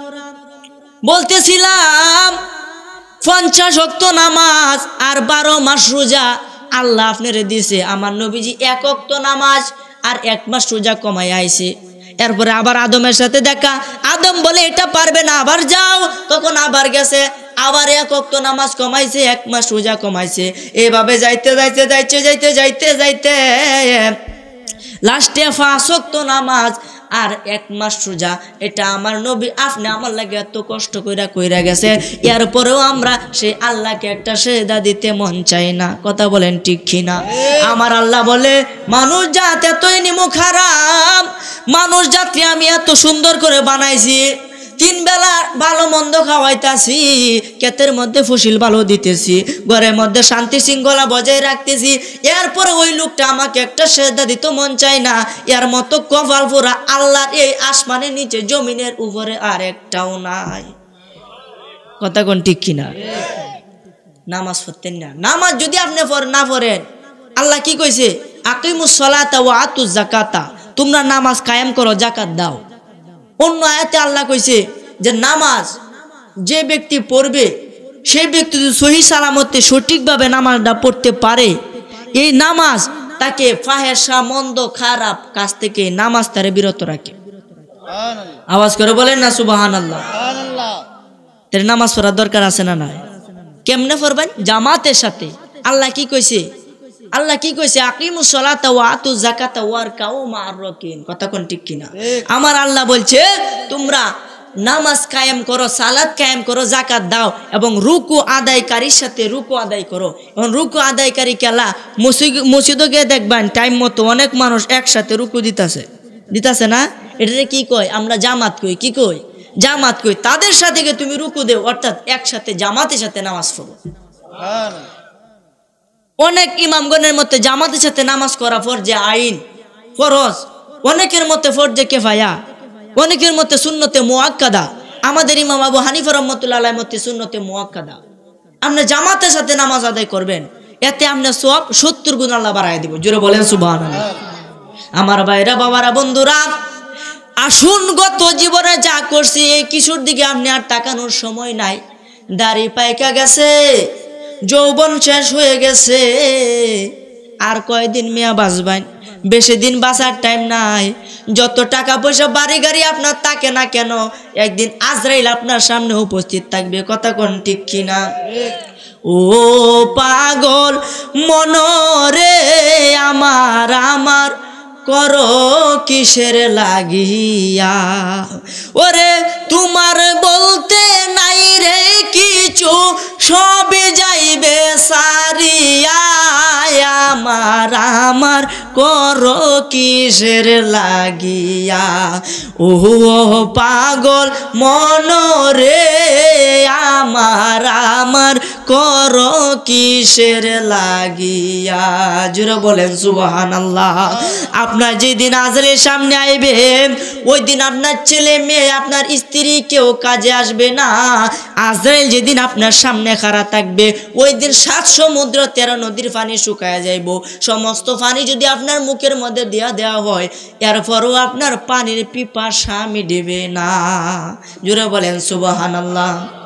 বলতেছিলাম 50 ওয়াক্ত নামাজ আর 12 মাস রোজা আল্লাহ আপনারে দিছে। আমার নবীজি 1 ওয়াক্ত নামাজ আর 1 মাস রোজা কমাই আইছে। এরপরে আবার আদমের সাথে দেখা, আদম বলে এটা পারবে না, আবার যাও, তখন আবার গেছে, আবার 1 ওয়াক্ত নামাজ কমাইছে, 1 মাস রোজা কমাইছে। এভাবে যাইতে যাইতে যাইতে যাইতে যাইতে যাইতে লাস্টে 5 ওয়াক্ত নামাজ আর 1 মাস রোজা। এটা আমার নবী আপনি আমার লাগে এত কষ্ট কইরা গেছে, এরপরেও আমরা সেই আল্লাহকে একটা সেজদা দিতে মন চাই না। কথা বলেন ঠিক কিনা? আমার আল্লাহ বলে মানুষ জাত এতই নিমুখ হারাম, মানুষ জাতি আমি এত সুন্দর করে বানাইছি, 3 বেলা ভালো মন্দ খাওয়াইতাছি, ক্ষেতের মধ্যে ফসল ভালো দিতেছি, ঘরের মধ্যে শান্তি শৃঙ্খলা বজায় রাখতেছি, এরপরে ওই লোকটা আমাকে একটা সেজদা দিতে মন চায় না। এর মতো কপাল পোড়া আল্লাহর এই আসমানের নিচে জমিনের উপরে আর একটাও নাই। কথা কোন ঠিক কিনা? নামাজ পড়তেন না। নামাজ যদি আপনি না পড়েন, আল্লাহ কি কইছে? আকিমুস সালাতা ওয়া আতুজ যাকাতা, তোমরা নামাজ কায়েম করো, যাকাত দাও। অন্য আয়াতে আল্লাহ কইছে যে নামাজ যে ব্যক্তি পড়বে, সেই ব্যক্তি যদি সহি সালামতে সঠিকভাবে নামাজটা পড়তে পারে, এই নামাজ তাকে ফাহেসা মন্দ খারাপ কাজ থেকে নামাজ তারে বিরত রাখে। আওয়াজ করে বলেন না সুবহানাল্লাহ। তার নামাজ পড়ার দরকার আছে না নাই? কেমনে পড়বেন? জামাতের সাথে। আল্লাহ কি কইছে? আল্লাহ কি কইছে? আকিমুস সালাতা ওয়া আতুজ যাকাতা ওয়ারকাউ মা'আর রাকিন। কথা কোন ঠিক কিনা? আমার আল্লাহ বলছে তোমরা নামাজ কায়েম করো, সালাত কায়েম করো, যাকাত দাও এবং রুকু আদায়কারীর সাথে রুকু আদায় করো। এবং রুকু আদায়কারী কেলা মসজিদে গিয়ে দেখবেন টাইম মতো অনেক মানুষ একসাথে রুকু দিতাছে না? এটাতে কি কয়? আমরা জামাত কই। কি কই? জামাত কই। তাদের সাথে তুমি রুকু দেও, অর্থাৎ একসাথে জামাতের সাথে নামাজ পড়ো। অনেক ইমামগণের মধ্যে জামাতের সাথে নামাজ করা ফরজে আইন, ফরজ, অনেকের মধ্যে ফরজে কিফায়া, অনেকের মধ্যে সুন্নতে মুআক্কাদা। আমাদের ইমাম আবু হানিফা রাহমাতুল্লাহ আলাইহির মধ্যে সুন্নতে মুআক্কাদা। আপনি জামাতের সাথে নামাজ আদায় করবেন, এতে আপনি সওয়াব 70 গুণ আল্লাহ বাড়ায় দিব। জোরে বলেন সুবহানাল্লাহ। আমার ভাইরা বাবারা বন্ধুরা, আসুন গত জীবনে যা করছি এই কিশোর দিকে আপনি আর তাকানোর সময় নাই। দাড়ি পাইকা গেছে, যৌবন শেষ হয়ে গেছে, আর কয়দিন মিয়া বাঁচবেন? বেশি দিন বাঁচার টাইম নাই। যত টাকা পয়সা বাড়ি গাড়ি আপনার থাকে না কেন, একদিন আজরাইল আপনার সামনে উপস্থিত থাকবে। কথা কোন ঠিক কিনা? ও পাগল মনরে আমার আমার করো কিসের লাগিয়া, ওরে তোমার বলতে নাই রে কিছু, সবে যাইবে সারিয়া, আমার আমার করো কিসের লাগিয়া। ও পাগল মনরে আমার আমার করো কিসের লাগিয়া। জোরে বলেন সুবহানাল্লাহ। আপনার যেদিন আজরের সামনে আইবে, ওই দিন আপনার ছেলে মেয়ে, আপনার স্ত্রী কেউ কাজে আসবে না। আজরাইল যেদিন আপনার সামনে খাড়া থাকবে, ওই দিন 7 সমুদ্র 13 নদীর পানি শুকায় যাইব। সমস্ত পানি যদি আপনার মুখের মধ্যে দেওয়া হয়, এরপরও আপনার পানির পিপাসা মিটবে না। জোরে বলেন সুবহানাল্লাহ।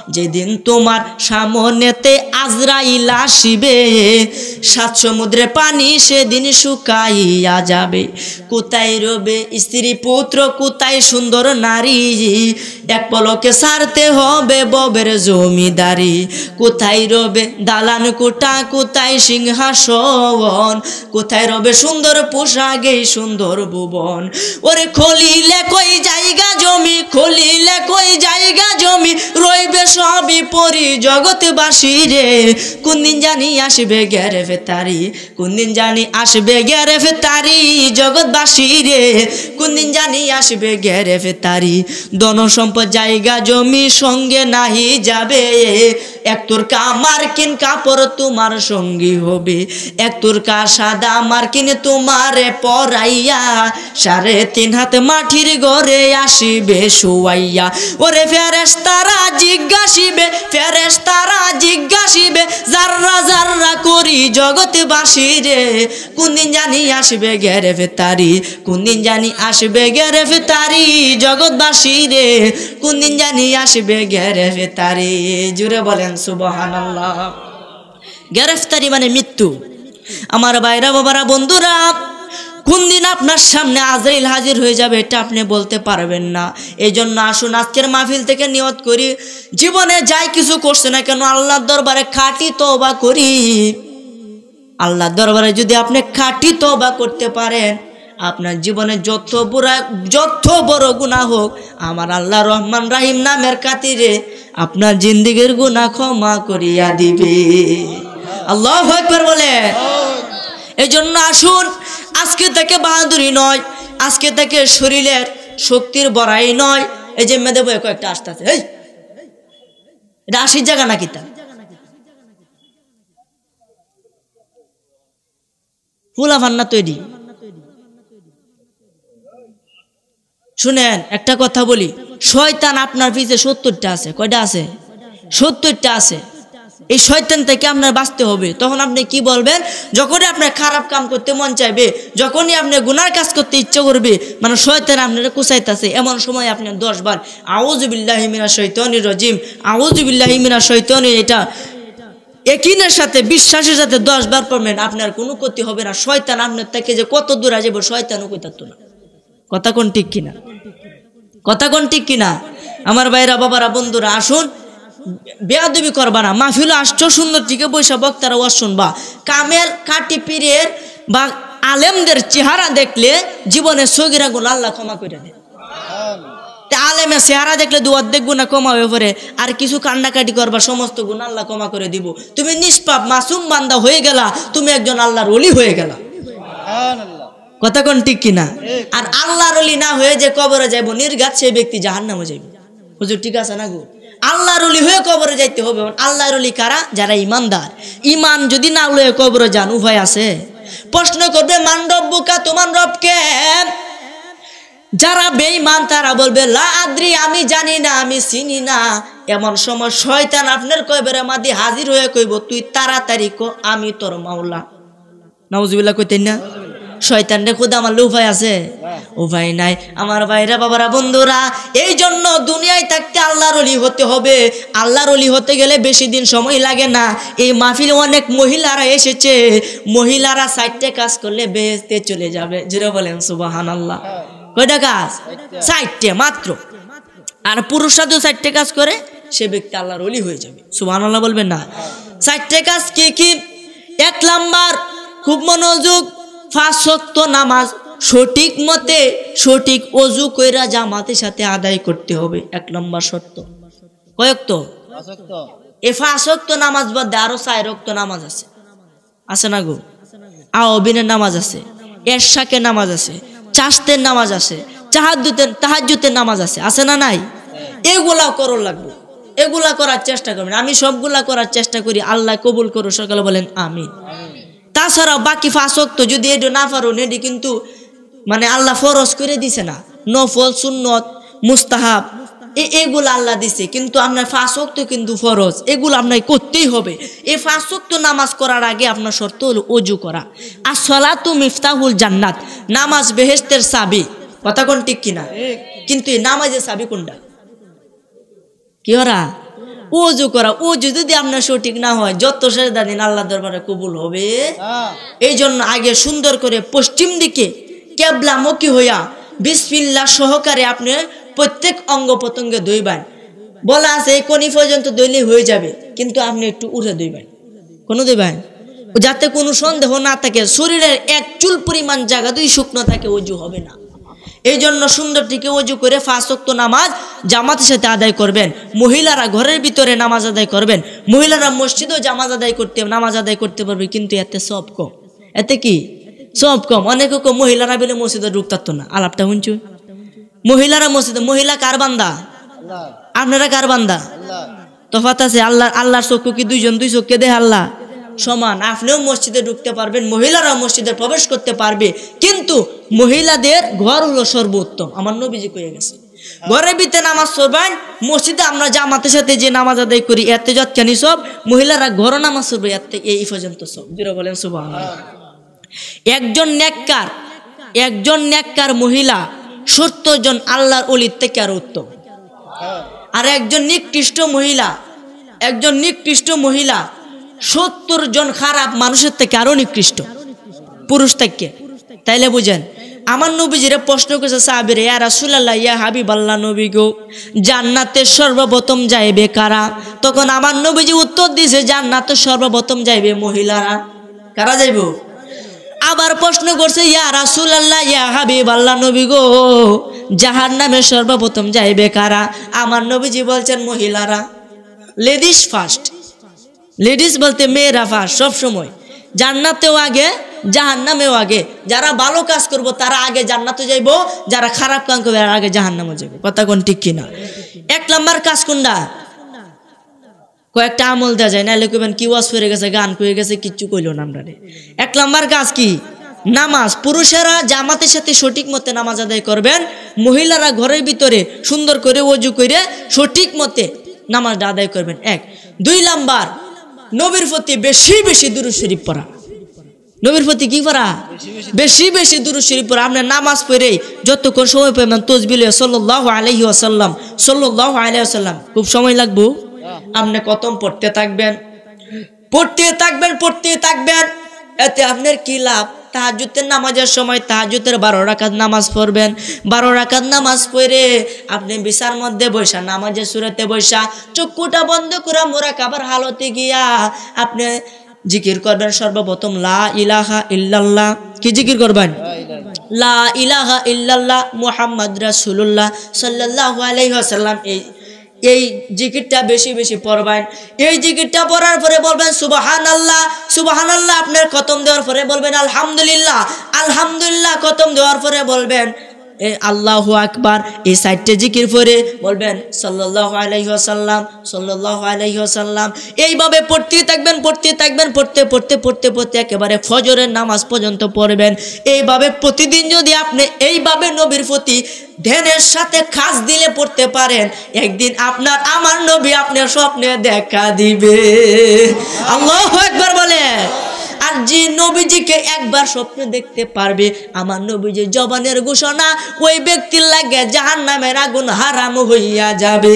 যেদিন তোমার সামনেতে আজরাইল আসিবে, সাত সমুদ্রে পানি সেদিন শুকাইয়া যাবে। কোথায় রবে স্ত্রী পুত্র, কোথায় সুন্দর নারী, এক পলকে ছাড়তে হবে ববের জমিদারি। কোথায় রবে দালান কোঠা, কোথায় সিংহাসন, কোথায় রবে সুন্দর পোশাকে সুন্দর ভুবন। ওরে খলিলে কই জায়গা জমি, খলিলে কই জায়গা জমি, রইবে সবই পরি জগৎবাসী রে। কোন দিন জানি আসবে গ্রেফতারি, কোন দিন জানি আসবে গ্রেফতারি জগৎবাসী রে, কোন দিন জানি আসবে গ্রেফতারি। ধন সম্পদ জায়গা জমি সঙ্গে নাহি যাবে, এক তোরকা মার্কিন কাপড় তোমার সঙ্গী হবে, এক তোরকা সাদা মার্কিন তোমারে পরাইয়া, 3.5 হাত মাটির ঘরে আসিবে শুয়াইয়া। ওরে ফেরেশতারা জিজ্ঞাসিবে, ফেরেশতারা জিজ্ঞাসিবে, জাররা জাররা করি জগৎবাসী রে, কোন দিন জানি আসবে গ্রেফতারি, কোন দিন জানি আসবে গ্রেফতারি জগৎবাসী রে, কোন দিন জানি আসবে গ্রেফতারি। জুড়ে বলেন সুবহানাল্লাহ। গ্রেফতারি মানে মৃত্যু। আমার ভাইরা বাবারা বন্ধুরা, কোন দিন আপনার সামনে আজরাইল হাজির হয়ে যাবে এটা আপনি বলতে পারবেন না। এই জন্য আসুন আজকের মাহফিল থেকে নিয়ত করি, জীবনে যাই কিছু করছে না কেন আল্লাহর দরবারে খাঁটি তওবা করি। আল্লাহর দরবারে যদি আপনি খাঁটি তওবা করতে পারেন, আপনার জীবনে যত বড় গুনাহ হোক, আমার আল্লাহ রহমান রাহিম নামের খাতিরে আপনার জিন্দেগির গুনাহ ক্ষমা করিয়া দিবে। আল্লাহু আকবার বলে। এই জন্য আসুন আজকে থেকে বাহাদুরি নয়, আজকে থেকে শরীরের শক্তির বড়াই নয়। এই যে মেদে বয়ে কয়েকটা আসতেছে, এই এটা 80 জায়গা নাকি তা ফুলা ভান্না তৈরি। শুনেন একটা কথা বলি, শয়তান আপনার পিছে 70টা আছে। কয়টা আছে? 70টা আছে। এই শয়তান থেকে আপনার বাঁচতে হবে। তখন আপনি কি বলবেন? যখনই আপনার খারাপ কাম করতে মন চাইবে, যখনই আপনি গুনার কাজ করতে ইচ্ছা করবে, মানে শয়তান আপনারা কুচাইতেছে, এমন সময় আপনি 10 বার আউযু বিল্লাহি মিনাশ শাইতানির রাজিম, আউযু বিল্লাহি মিনাশ শাইতানির, এটা ইয়াকিনের সাথে বিশ্বাসের সাথে 10 বার পড়বেন, আপনার কোনো ক্ষতি হবে না। শয়তান আপনার থেকে যে কত দূর যাবে শয়তানও কইতাতো না। কথা কোন ঠিক কিনা? কথা কোন ঠিক কিনা? আমার ভাইরা বাবারা বন্ধুরা, আসুন বেয়াদবি করবা না। মাহফিল আসছো সুন্দর থেকে বৈশা বক্তারা ওয়াজ শুনবা। কামের কাটি পীরের বা আলেমদের চেহারা দেখলে জীবনে সগীরা গুনাহ আল্লাহ ক্ষমা করে দেয়। আলেমের চেহারা দেখলে 2 গুনাহ ক্ষমা হয়ে পড়ে, আর কিছু কান্নাকাটি করবা সমস্ত গুনাহ আল্লাহ ক্ষমা করে দিব। তুমি নিষ্পাপ মাসুম বান্দা হয়ে গেলা, তুমি একজন আল্লাহর ওলি হয়ে গেলা। কথা কোন ঠিক কিনা? আর আল্লাহর ওলি না হয়ে যে কবরে যাইব নির্ঘাত, সেই ব্যক্তি জাহান্নামে যাইব। হুজুর ঠিক আছে না গো? আল্লাহর ওলি হয়ে কবরে যাইতে হবে। আল্লাহর ওলি কারা? যারা ইমানদার। ইমান যদি না লয়ে কবরে যান, উভয় আছে। প্রশ্ন করবে মান রব্বুকা, তোমার রব কে? যারা বেঈমান তারা বলবে লা আদ্রি, আমি জানি না, আমি চিনি না। এমন সময় শয়তান আপনার কয়বারে মাদি হাজির হয়ে কইব, তুই তাড়াতাড়ি কো আমি তোর মাওলা। নাউজুবিল্লাহ কইতেন না? শয়তান রে খোদা মারলে উপায় আছে? উপায় নাই। আমার ভাইরা বাবারা বন্ধুরা, এই জন্য দুনিয়ায় থাকতে আল্লাহর ওলি হতে হবে। আল্লাহর ওলি হতে গেলে বেশি দিন সময় লাগে না। এই মাহফিলে অনেক মহিলারা এসেছে, মহিলারা 4টে কাজ করলে বেহেশতে চলে যাবে। জোরে বলেন সুবহানাল্লাহ। কয়টা কাজ? 4টে মাত্র। আর পুরুষরা তো 4টে কাজ করে, সে ব্যক্তি আল্লাহর ওলি হয়ে যাবে। সুবহানাল্লাহ বলবেন না? 4টে কাজ কি কি? 1 নাম্বার, খুব মনোযোগ, 5 ওয়াক্ত নামাজ সঠিক মতে সঠিক ওযু কইরা জামাতের সাথে আদায় করতে হবে। 1 নম্বর শর্ত। কয়ক্ত? 5 ওয়াক্ত। এই 5 ওয়াক্ত নামাজ বাদে আরো 4 ওয়াক্ত নামাজ আছে। আছে না গো? আওবিনের নামাজ আছে, এরশাকের নামাজ আছে, চাশতের নামাজ আছে, তাহাজ্জুদের নামাজ আছে। আছে না নাই? এগুলা করো লাগবে, এগুলা করার চেষ্টা করবেন। আমি সবগুলা করার চেষ্টা করি, আল্লাহ কবুল করো। সকালে বলেন আমিন। তাছাড়াও বাকি 5 ওয়াক্ত যদি এটা না পারুন, এটি কিন্তু মানে আল্লাহ ফরজ করে দিছে না, নফল সুন্নত মুস্তাহাব এগুলো আল্লাহ দিছে, কিন্তু আপনার 5 ওয়াক্ত কিন্তু ফরজ, এগুলো আপনার করতেই হবে। এই 5 ওয়াক্ত নামাজ করার আগে আপনার শর্ত হলো ওযু করা। আর সালাতু মিফতাহুল জান্নাত, নামাজ বেহেশতের চাবি। কথা কোন ঠিক কিনা? কিন্তু এই নামাজের চাবি কোনটা? কি ওরা? ওযু করা, ওযু যদি আপনার সঠিক না হয় যত সেজদা দিন আল্লাহ দরবারে কবুল হবে এই জন্য আগে সুন্দর করে পশ্চিম দিকে কেবলামুখী হইয়া বিসমিল্লাহ সহকারে আপনি প্রত্যেক অঙ্গ প্রত্যঙ্গে ধুইবেন। বলা আছে এই কোনি পর্যন্ত ধুইলে হয়ে যাবে, কিন্তু আপনি একটু উঠে ধুইবেন, কোনো ধুইবেন যাতে কোনো সন্দেহ না থাকে, শরীরের এক চুল পরিমাণ জায়গা যদি শুকনো থাকে ওযু হবে না। এই জন্য সুন্দর থেকে ওযু করে 5 ওয়াক্ত নামাজ জামাতের সাথে আদায় করবেন। মহিলারা ঘরের ভিতরে নামাজ আদায় করবেন, মহিলারা মসজিদেও নামাজ আদায় করতে পারবে, কিন্তু এতে সব কম। এতে কি সব কম? অনেকে মহিলারা বলে মসজিদে ঢুকতো না। আলাপটা শুনছো? মহিলারা মসজিদে, মহিলা কার বান্দা? আপনারা কার বান্দা? তফাৎ আছে। আল্লাহর চক্ষু কি দুই চোখকে দেয় আল্লাহ সমান? আপনিও মসজিদে ঢুকতে পারবেন, মহিলারাও মসজিদে প্রবেশ করতে পারবে, কিন্তু মহিলাদের ঘর হলো সর্বোত্তম। আমার নবীজি কয়ে গেছে ঘরের ভিতরে নামাজ পড়বেন। মসজিদে আমরা জামাতের সাথে যে নামাজ আদায় করি এতে যতখানি সব, মহিলারা ঘর নামাজ পড়বে এতে এই পর্যন্ত সব। জোরে বলেন সুবহানাল্লাহ। একজন নেককার মহিলা 70 জন আল্লাহর ওলির থেকে আর উত্তম। আর একজন নিকৃষ্ট মহিলা 70 জন খারাপ মানুষের থেকে আরো নিকৃষ্ট, পুরুষ থেকে। তাইলে বুঝেন, আমার নবীজিরে প্রশ্ন করেছে সাহাবীরা, ইয়া রাসূলুল্লাহ, ইয়া হাবিবাল্লাহ, নবী গো, জান্নাতে সর্বপ্রথম যাইবে কারা? তখন আমার নবীজি উত্তর দিয়েছে, জান্নাতে সর্বপ্রথম যাইবে মহিলারা। কারা যাইব? আবার প্রশ্ন করছে, ইয়া রাসূলুল্লাহ, ইয়া হাবিবাল্লাহ, নবী গো, জাহান্নামে সর্বপ্রথম যাইবে কারা? আমার নবীজি বলছেন মহিলারা। লেডিস ফার্স্ট, লেডিস বলতে মেয়েরা ফার্স্ট সব সময়। জান্নাতেও আগে, জাহান্নামেও আগে। যারা ভালো কাজ করব তারা আগে জান্নাতে যাইব, যারা খারাপ কাজ করবে তারা আগে জাহান্নামে যাবে। কথা কোন ঠিক কিনা? 1 নাম্বার কাজ কোনটা? কয়েকটা আমল দেওয়া যায়, নাহলে কইবেন কি ওয়াজ করে গেছে, গান করে গেছে, কিচ্ছু কইলো না আমরা। 1 নাম্বার কাজ কি? নামাজ। পুরুষেরা জামাতের সাথে সঠিক মতে নামাজ আদায় করবেন, মহিলারা ঘরের ভিতরে সুন্দর করে ওযু করে সঠিক মতে নামাজটা আদায় করবেন। 1। 2 নাম্বার, নবীর প্রতি বেশি বেশি দুরূদ শরীফ পড়া। নবীর প্রতি কি পড়া? বেশি বেশি দুরূদ শরীফ পড়া। আপনি নামাজ পড়ে যতক্ষণ সময় পাবেন তাসবিহ সাল্লাল্লাহু আলাইহি ওয়াসাল্লাম, সাল্লাল্লাহু আলাইহি ওয়াসাল্লাম, খুব সময় লাগবে। আপনি খতম পড়তে থাকবেন। এতে আপনার কি লাভ? তাহাজ্জুদের নামাজের সময় তাহাজ্জুদের 12 রাকাত নামাজ পড়বেন। 12 রাকাত নামাজ পড়ে আপনি বিছানার মধ্যে বসা, নামাজের সুরাতে বসা, চক্ষুটা বন্ধ করে মুরাকাবার হালতে গিয়া আপনি জিকির করবেন সর্বপ্রথম লা ইলাহা ইল্লাল্লাহ। কি জিকির করবেন? লা ইলাহা ইল্লাল্লাহ মুহাম্মদ রাসূলুল্লাহ সাল্লাল্লাহু আলাইহি ওয়াসাল্লাম। এই জিকিরটা বেশি বেশি পড়বেন। এই জিকিরটা পড়ার পরে বলবেন সুবহানাল্লাহ, সুবহানাল্লাহ। আপনার খতম দেওয়ার পরে বলবেন আলহামদুলিল্লাহ, আলহামদুলিল্লাহ। খতম দেওয়ার পরে বলবেন আল্লাহু আকবার। এই 4টে জিকির পরে বলবেন সাল্লাল্লাহু আলাইহি ওয়াসাল্লাম, সাল্লাল্লাহু আলাইহি ওয়াসাল্লাম। এইভাবে পড়তে থাকবেন, পড়তে একেবারে ফজরের নামাজ পর্যন্ত পড়বেন। এইভাবে প্রতিদিন যদি আপনি এইভাবে নবীর প্রতি ধ্যানের সাথে খাস দিলে পড়তে পারেন, একদিন আমার নবী আপনার স্বপ্নে দেখা দিবে। আল্লাহু আকবার বলে। আর যে নবীজিকে একবার স্বপ্ন দেখতে পারবে, আমার নবীজির জবানের ঘোষণা, ওই ব্যক্তির লাগে জাহান্নামের আগুন হারাম হইয়া যাবে।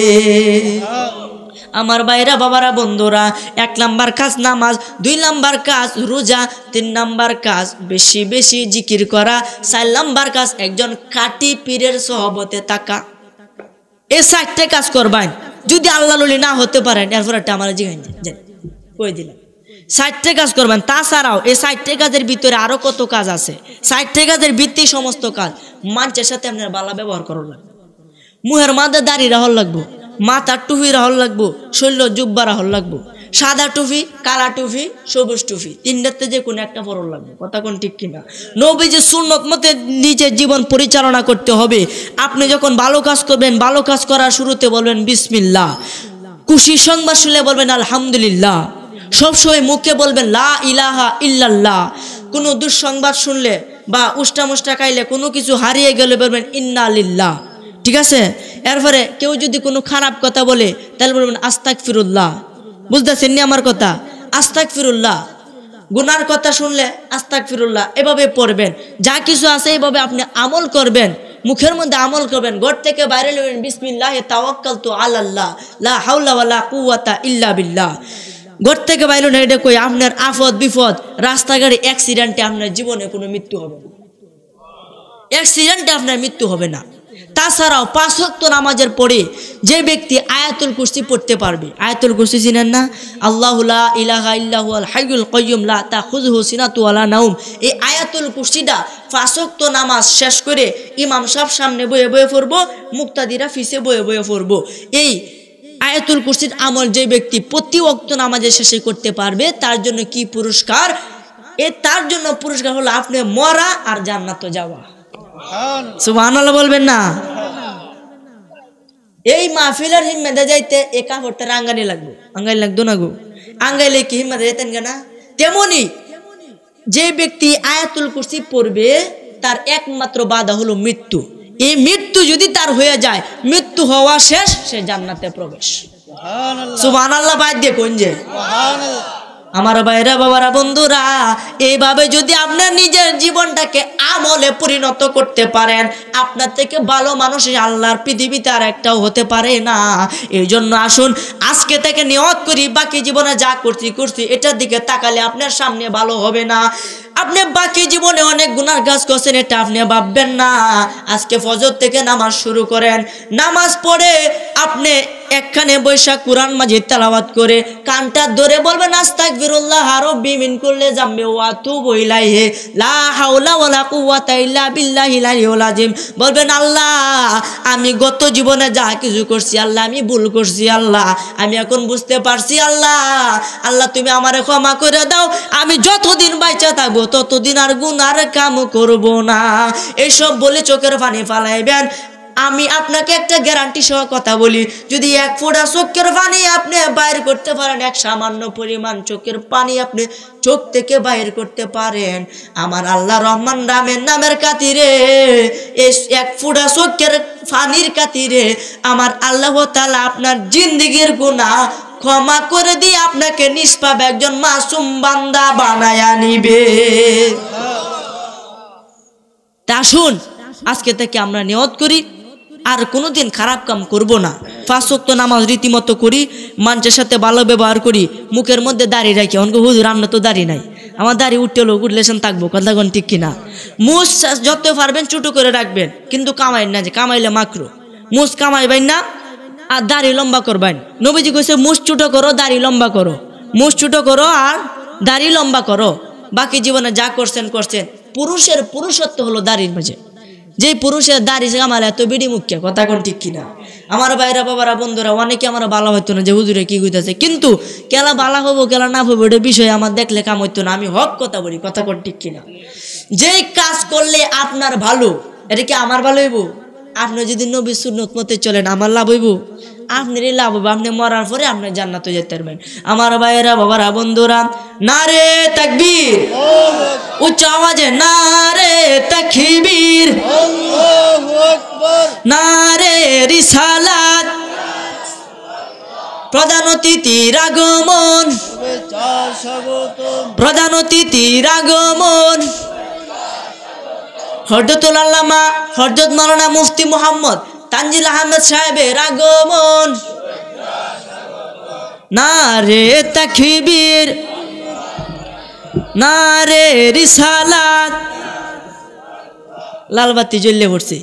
আমার ভাইরা, বাবারা, বন্ধুরা, 1 নাম্বার কাজ নামাজ, 2 নাম্বার কাজ রোজা, 3 নাম্বার কাজ বেশি বেশি জিকির করা, 4 নাম্বার কাজ একজন খাঁটি পীরের সহবতে থাকা। এই 4টে কাজ করবেন। যদি আল্লাহর ওলি না হতে পারেন, এরপর একটা আমার জিজ্ঞাসা কই দিলাম, 4টে কাজ করবেন। তাছাড়াও এই 4টে কাজের ভিতরে আরো কত কাজ আছে। 4টে কাজের ভিত্তি সমস্ত কাজ। মানুষের সাথে আপনার ভালো ব্যবহার করার লাগবে, মুহের মাঝে দাড়ি রাহল লাগবো, মাথার টুপি রাহল লাগবো, শৈল জুব্বা রাহল লাগবো, সাদা টুপি, কালা টুপি, সবুজ টুপি, 3টাতে যে কোনো একটা পরল লাগবে। কথা কোন ঠিক কিনা? নবীজির সুন্নত মতে নিজের জীবন পরিচালনা করতে হবে। আপনি যখন ভালো কাজ করবেন, ভালো কাজ করার শুরুতে বলবেন বিসমিল্লাহ। খুশি সংবাদ শুনলে বলবেন আলহামদুলিল্লাহ। সবসময় মুখে বলবেন লা ইলাহা ইল্লাল্লাহ। কোনো দুঃসংবাদ শুনলে বা উষ্টা মুষ্টা খাইলে, কোনো কিছু হারিয়ে গেলে বলবেন ইন্না লিল্লাহ। ঠিক আছে? এরপরে কেউ যদি কোনো খারাপ কথা বলে তাহলে বলবেন আস্তাগফিরুল্লাহ। বুঝতেছেন নি আমার কথা? আস্তাগফিরুল্লাহ। গুনার কথা শুনলে আস্তাগফিরুল্লাহ। এভাবে পড়বেন। যা কিছু আছে এইভাবে আপনি আমল করবেন। মুখের মধ্যে আমল করবেন, ঘর থেকে বাইরে নেবেন বিসমিল্লাহি তাওয়াক্কালতু আলাল্লাহ লা হাওলা ওয়ালা কুওয়াতা ইল্লা বিল্লাহ। ঘর থেকে বাইরে নেই এটা কই আপনার আফত বিপদ, রাস্তাঘাটে অ্যাক্সিডেন্টে আপনার জীবনে কোনো মৃত্যু হবে না, অ্যাক্সিডেন্টে আপনার মৃত্যু হবে না। তাছাড়াও 5 ওয়াক্ত নামাজের পরে যে ব্যক্তি আয়াতুল কুরসি পড়তে পারবে, আয়াতুল কুরসি চিনেন না, আল্লাহু লা ইলাহা ইল্লা হুয়াল হাইয়ুল কাইয়্যুম লা তাখুযুহু সিনাতু ওয়ালা নাওম, এই আয়াতুল কুরসিটা 5 ওয়াক্ত নামাজ শেষ করে ইমাম সাহেব সামনে বয়ে বয়ে পড়বো, মুক্তাদিরা পিছে বয়ে বয়ে পড়বো। এই আয়াতুল কুরসির আমল যে ব্যক্তি প্রতি ওয়াক্ত নামাজের শেষে করতে পারবে তার জন্য কি পুরস্কার? তার জন্য পুরস্কার হলো আপনি মরা আর জান্নাতে যাওয়া। সুবহানাল্লাহ বলবেন না? এই মাহফিলের হিম্মতে যাইতে এই কাপড়টা আঙ্গানি লাগবে, আঙ্গাই লাগতো না গো, আঙ্গাইলে কি হিম্মতে যেতেন কেনা? তেমনি যে ব্যক্তি আয়াতুল কুরসি পড়বে তার একমাত্র বাধা হলো মৃত্যু। এই মৃত্যু যদি তার হয়ে যায়, মৃত্যু হওয়া শেষ, সে জান্নাতে প্রবেশ। সুবহানাল্লাহ বাদ দিয়ে কোন যে আমার ভাইরা বাবারা বন্ধুরা, এইভাবে যদি আপনার নিজের জীবনটাকে আমলে পরিণত করতে পারেন, আপনার থেকে ভালো মানুষ আল্লাহর পৃথিবীতে আর একটাও হতে পারে না। এই জন্য আসুন আজকে থেকে নিয়ত করি, বাকি জীবনে যা করছি এটার দিকে তাকালে আপনার সামনে ভালো হবে না। আপনি বাকি জীবনে অনেক গুনার কাজ করছেন, এটা আপনি ভাববেন না। আজকে ফজর থেকে নামাজ শুরু করেন, নামাজ পড়ে আপনি একখানে বৈশাখ কোরআন মাজিদ তেলাওয়াত করে কানটা ধরে বলবেন আস্তাগফিরুল্লাহ রাব্বি মিন কুল্লি যামবি ওয়া আতুবু ইলাইহি লা হাওলা ওয়ালা কুওয়াতা ইল্লা বিল্লাহিল আলিয়্যিল আযীম। বলবেন আল্লাহ আমি গত জীবনে যা কিছু করছি আল্লাহ আমি ভুল করছি, আল্লাহ আমি এখন বুঝতে পারছি, আল্লাহ আল্লাহ তুমি আমারে ক্ষমা করে দাও, আমি যতদিন বাইচা থাকবো ততদিন আর গুনার কাম করব না। এইসব বলে চোখের পানি ফালাইবেন। আমি আপনাকে একটা গ্যারান্টি সহ কথা বলি, যদি 1 ফোঁটা চোখের পানি আপনি বাইর করতে পারেন, এক সামান্য পরিমাণ চোখের পানি আপনি চোখ থেকে বাইর করতে পারেন, আমার আল্লাহ রহমান নামের খাতিরে, এই 1 ফোঁটা চোখের পানির খাতিরে আমার আল্লাহ তাআলা আপনার জিন্দেগির গুনাহ ক্ষমা করে দিয়ে আপনাকে নিষ্পাপ একজন মাসুম বান্দা বানায়া নিবে। তা আসুন আজকে থেকে আমরা নিয়ত করি আর কোনোদিন খারাপ কাম করব না, 5 ওয়াক্ত নামাজ রীতিমতো করি, মানুষের সাথে ভালো ব্যবহার করি, মুখের মধ্যে দাড়ি রাখি। অনেক হুজুর আমরা তো দাড়ি নাই, আমার দাড়ি উঠতে হলো রিলেশন থাকবো, কথা কোন ঠিক কিনা? মুছ যত পারবেন ছোটো করে রাখবেন, কিন্তু কামাইন না, যে কামাইলে মাকরু, মুছ কামাইবেন না আর দাড়ি লম্বা করবেন। নবীজি কইছে মুছ ছোটো করো দাড়ি লম্বা করো, মুছ ছোটো করো আর দাড়ি লম্বা করো। বাকি জীবনে যা করছেন। পুরুষের পুরুষত্ব হলো দাড়ির মাঝে, যে পুরুষের দাড়ি কামালে এত বিড়ি মুখ্য, কথা কোন ঠিক কিনা? আমার ভাইরা বাবারা বন্ধুরা, অনেকে আমার ভালো হইতো না যে হুজুরে কি কইতাছে, কিন্তু কেলা ভালো হবো কেলা না হবো এটা বিষয়ে আমার দেখলে কাম হইতো না। আমি হক কথা বলি, কথা কোন ঠিক কিনা? যেই কাজ করলে আপনার ভালো, এটা কি আমার ভালো হইব? আপনি যদি নবীর সুন্নত মতে চলেন আমার লাভ হইব, আপনারই লাভ হবে। আপনি মরার পরে আপনি জান্নাতে যেতে পারবেন। আমার ভাইয়েরা বাবারা বন্ধুরা, নারে তাকবীর, উচ্চ আওয়াজে নারে তাকবীর, আল্লাহু আকবার, নারে রিসালাত, প্রধান অতিথির আগমন, শুভেচ্ছা স্বাগতম, প্রধান অতিথির আগমন, হযরতুল আল্লামা হযরত মাওলানা মুফতি মুহাম্মদ তানজিল আহমেদ সাহেবের আগমন, নারে তাকবীর, নারে রিসালাত। লালবাতি জ্বললে পড়ছে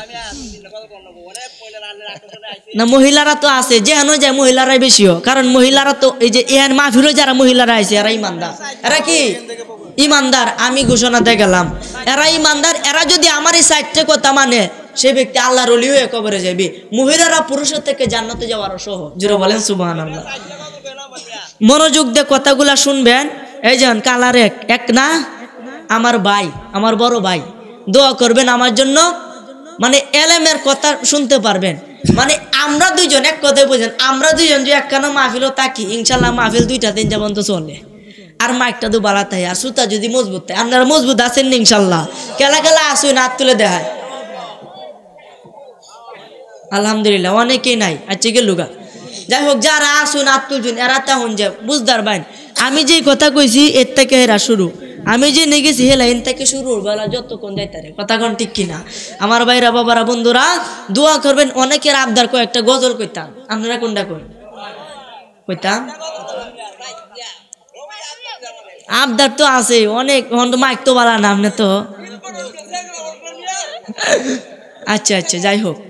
না, মহিলারা তো আছে, যেহেন যায় মহিলারাই বেশিও, কারণ মহিলারা তো এই যে এর মাহফিলে যারা মহিলারা আছে এরা ইমানদার, এরা কি ইমানদার। আমি ঘোষণা দিয়ে গেলাম এরা ইমানদার। এরা যদি আমার এই 4টে কথা মানে, সে ব্যক্তি আল্লাহর ওলি হয়ে কবরে যাবে। মহিলারা পুরুষের থেকে জান্নাতে যাওয়ার সহ, জোরে বলেন সুবহানাল্লাহ। মনোযোগ দিয়ে কথাগুলা শুনবেন। এই যেন কালার এক না, আমার ভাই, আমার বড় ভাই, দোয়া করবেন আমার জন্য, মানে এলেমের কথা শুনতে পারবেন। মানে আমরা দুইজন এক কথায় বুঝেন, আমরা দুইজন যে একখানা মাহফিলও থাকি, ইনশাল্লাহ মাহফিল 2-3 পর্যন্ত চলে। আর মাইকটা তো বালা তাই, আর সুতা যদি মজবুত তাই। আপনারা মজবুত আছেন না ইনশাল্লাহ? কেলা কেলা আসুন, হাত তুলে দেখায়। আলহামদুলিল্লাহ অনেকেই নাই, আচ্ছা গেলুগা। যাই হোক, যারা আসুন হাত তুলছেন এরা তেমন যে বুঝদার বাইন। আমি যেই কথা কইছি এর থেকে এরা শুরু, আমি যে নিয়ে গেছি হে লাইন থেকে শুরুর বেলা যতক্ষণ যাইতারে কথা কোন ঠিক কিনা আমার ভাইরা বাবারা বন্ধুরা দোয়া করবেন অনেকের আবদার কয়েকটা গজল কইতাম আপনারা কোনটা কইতাম আবদার তো আছে অনেক মাইক তো বালা না আপনি তো আচ্ছা আচ্ছা যাই হোক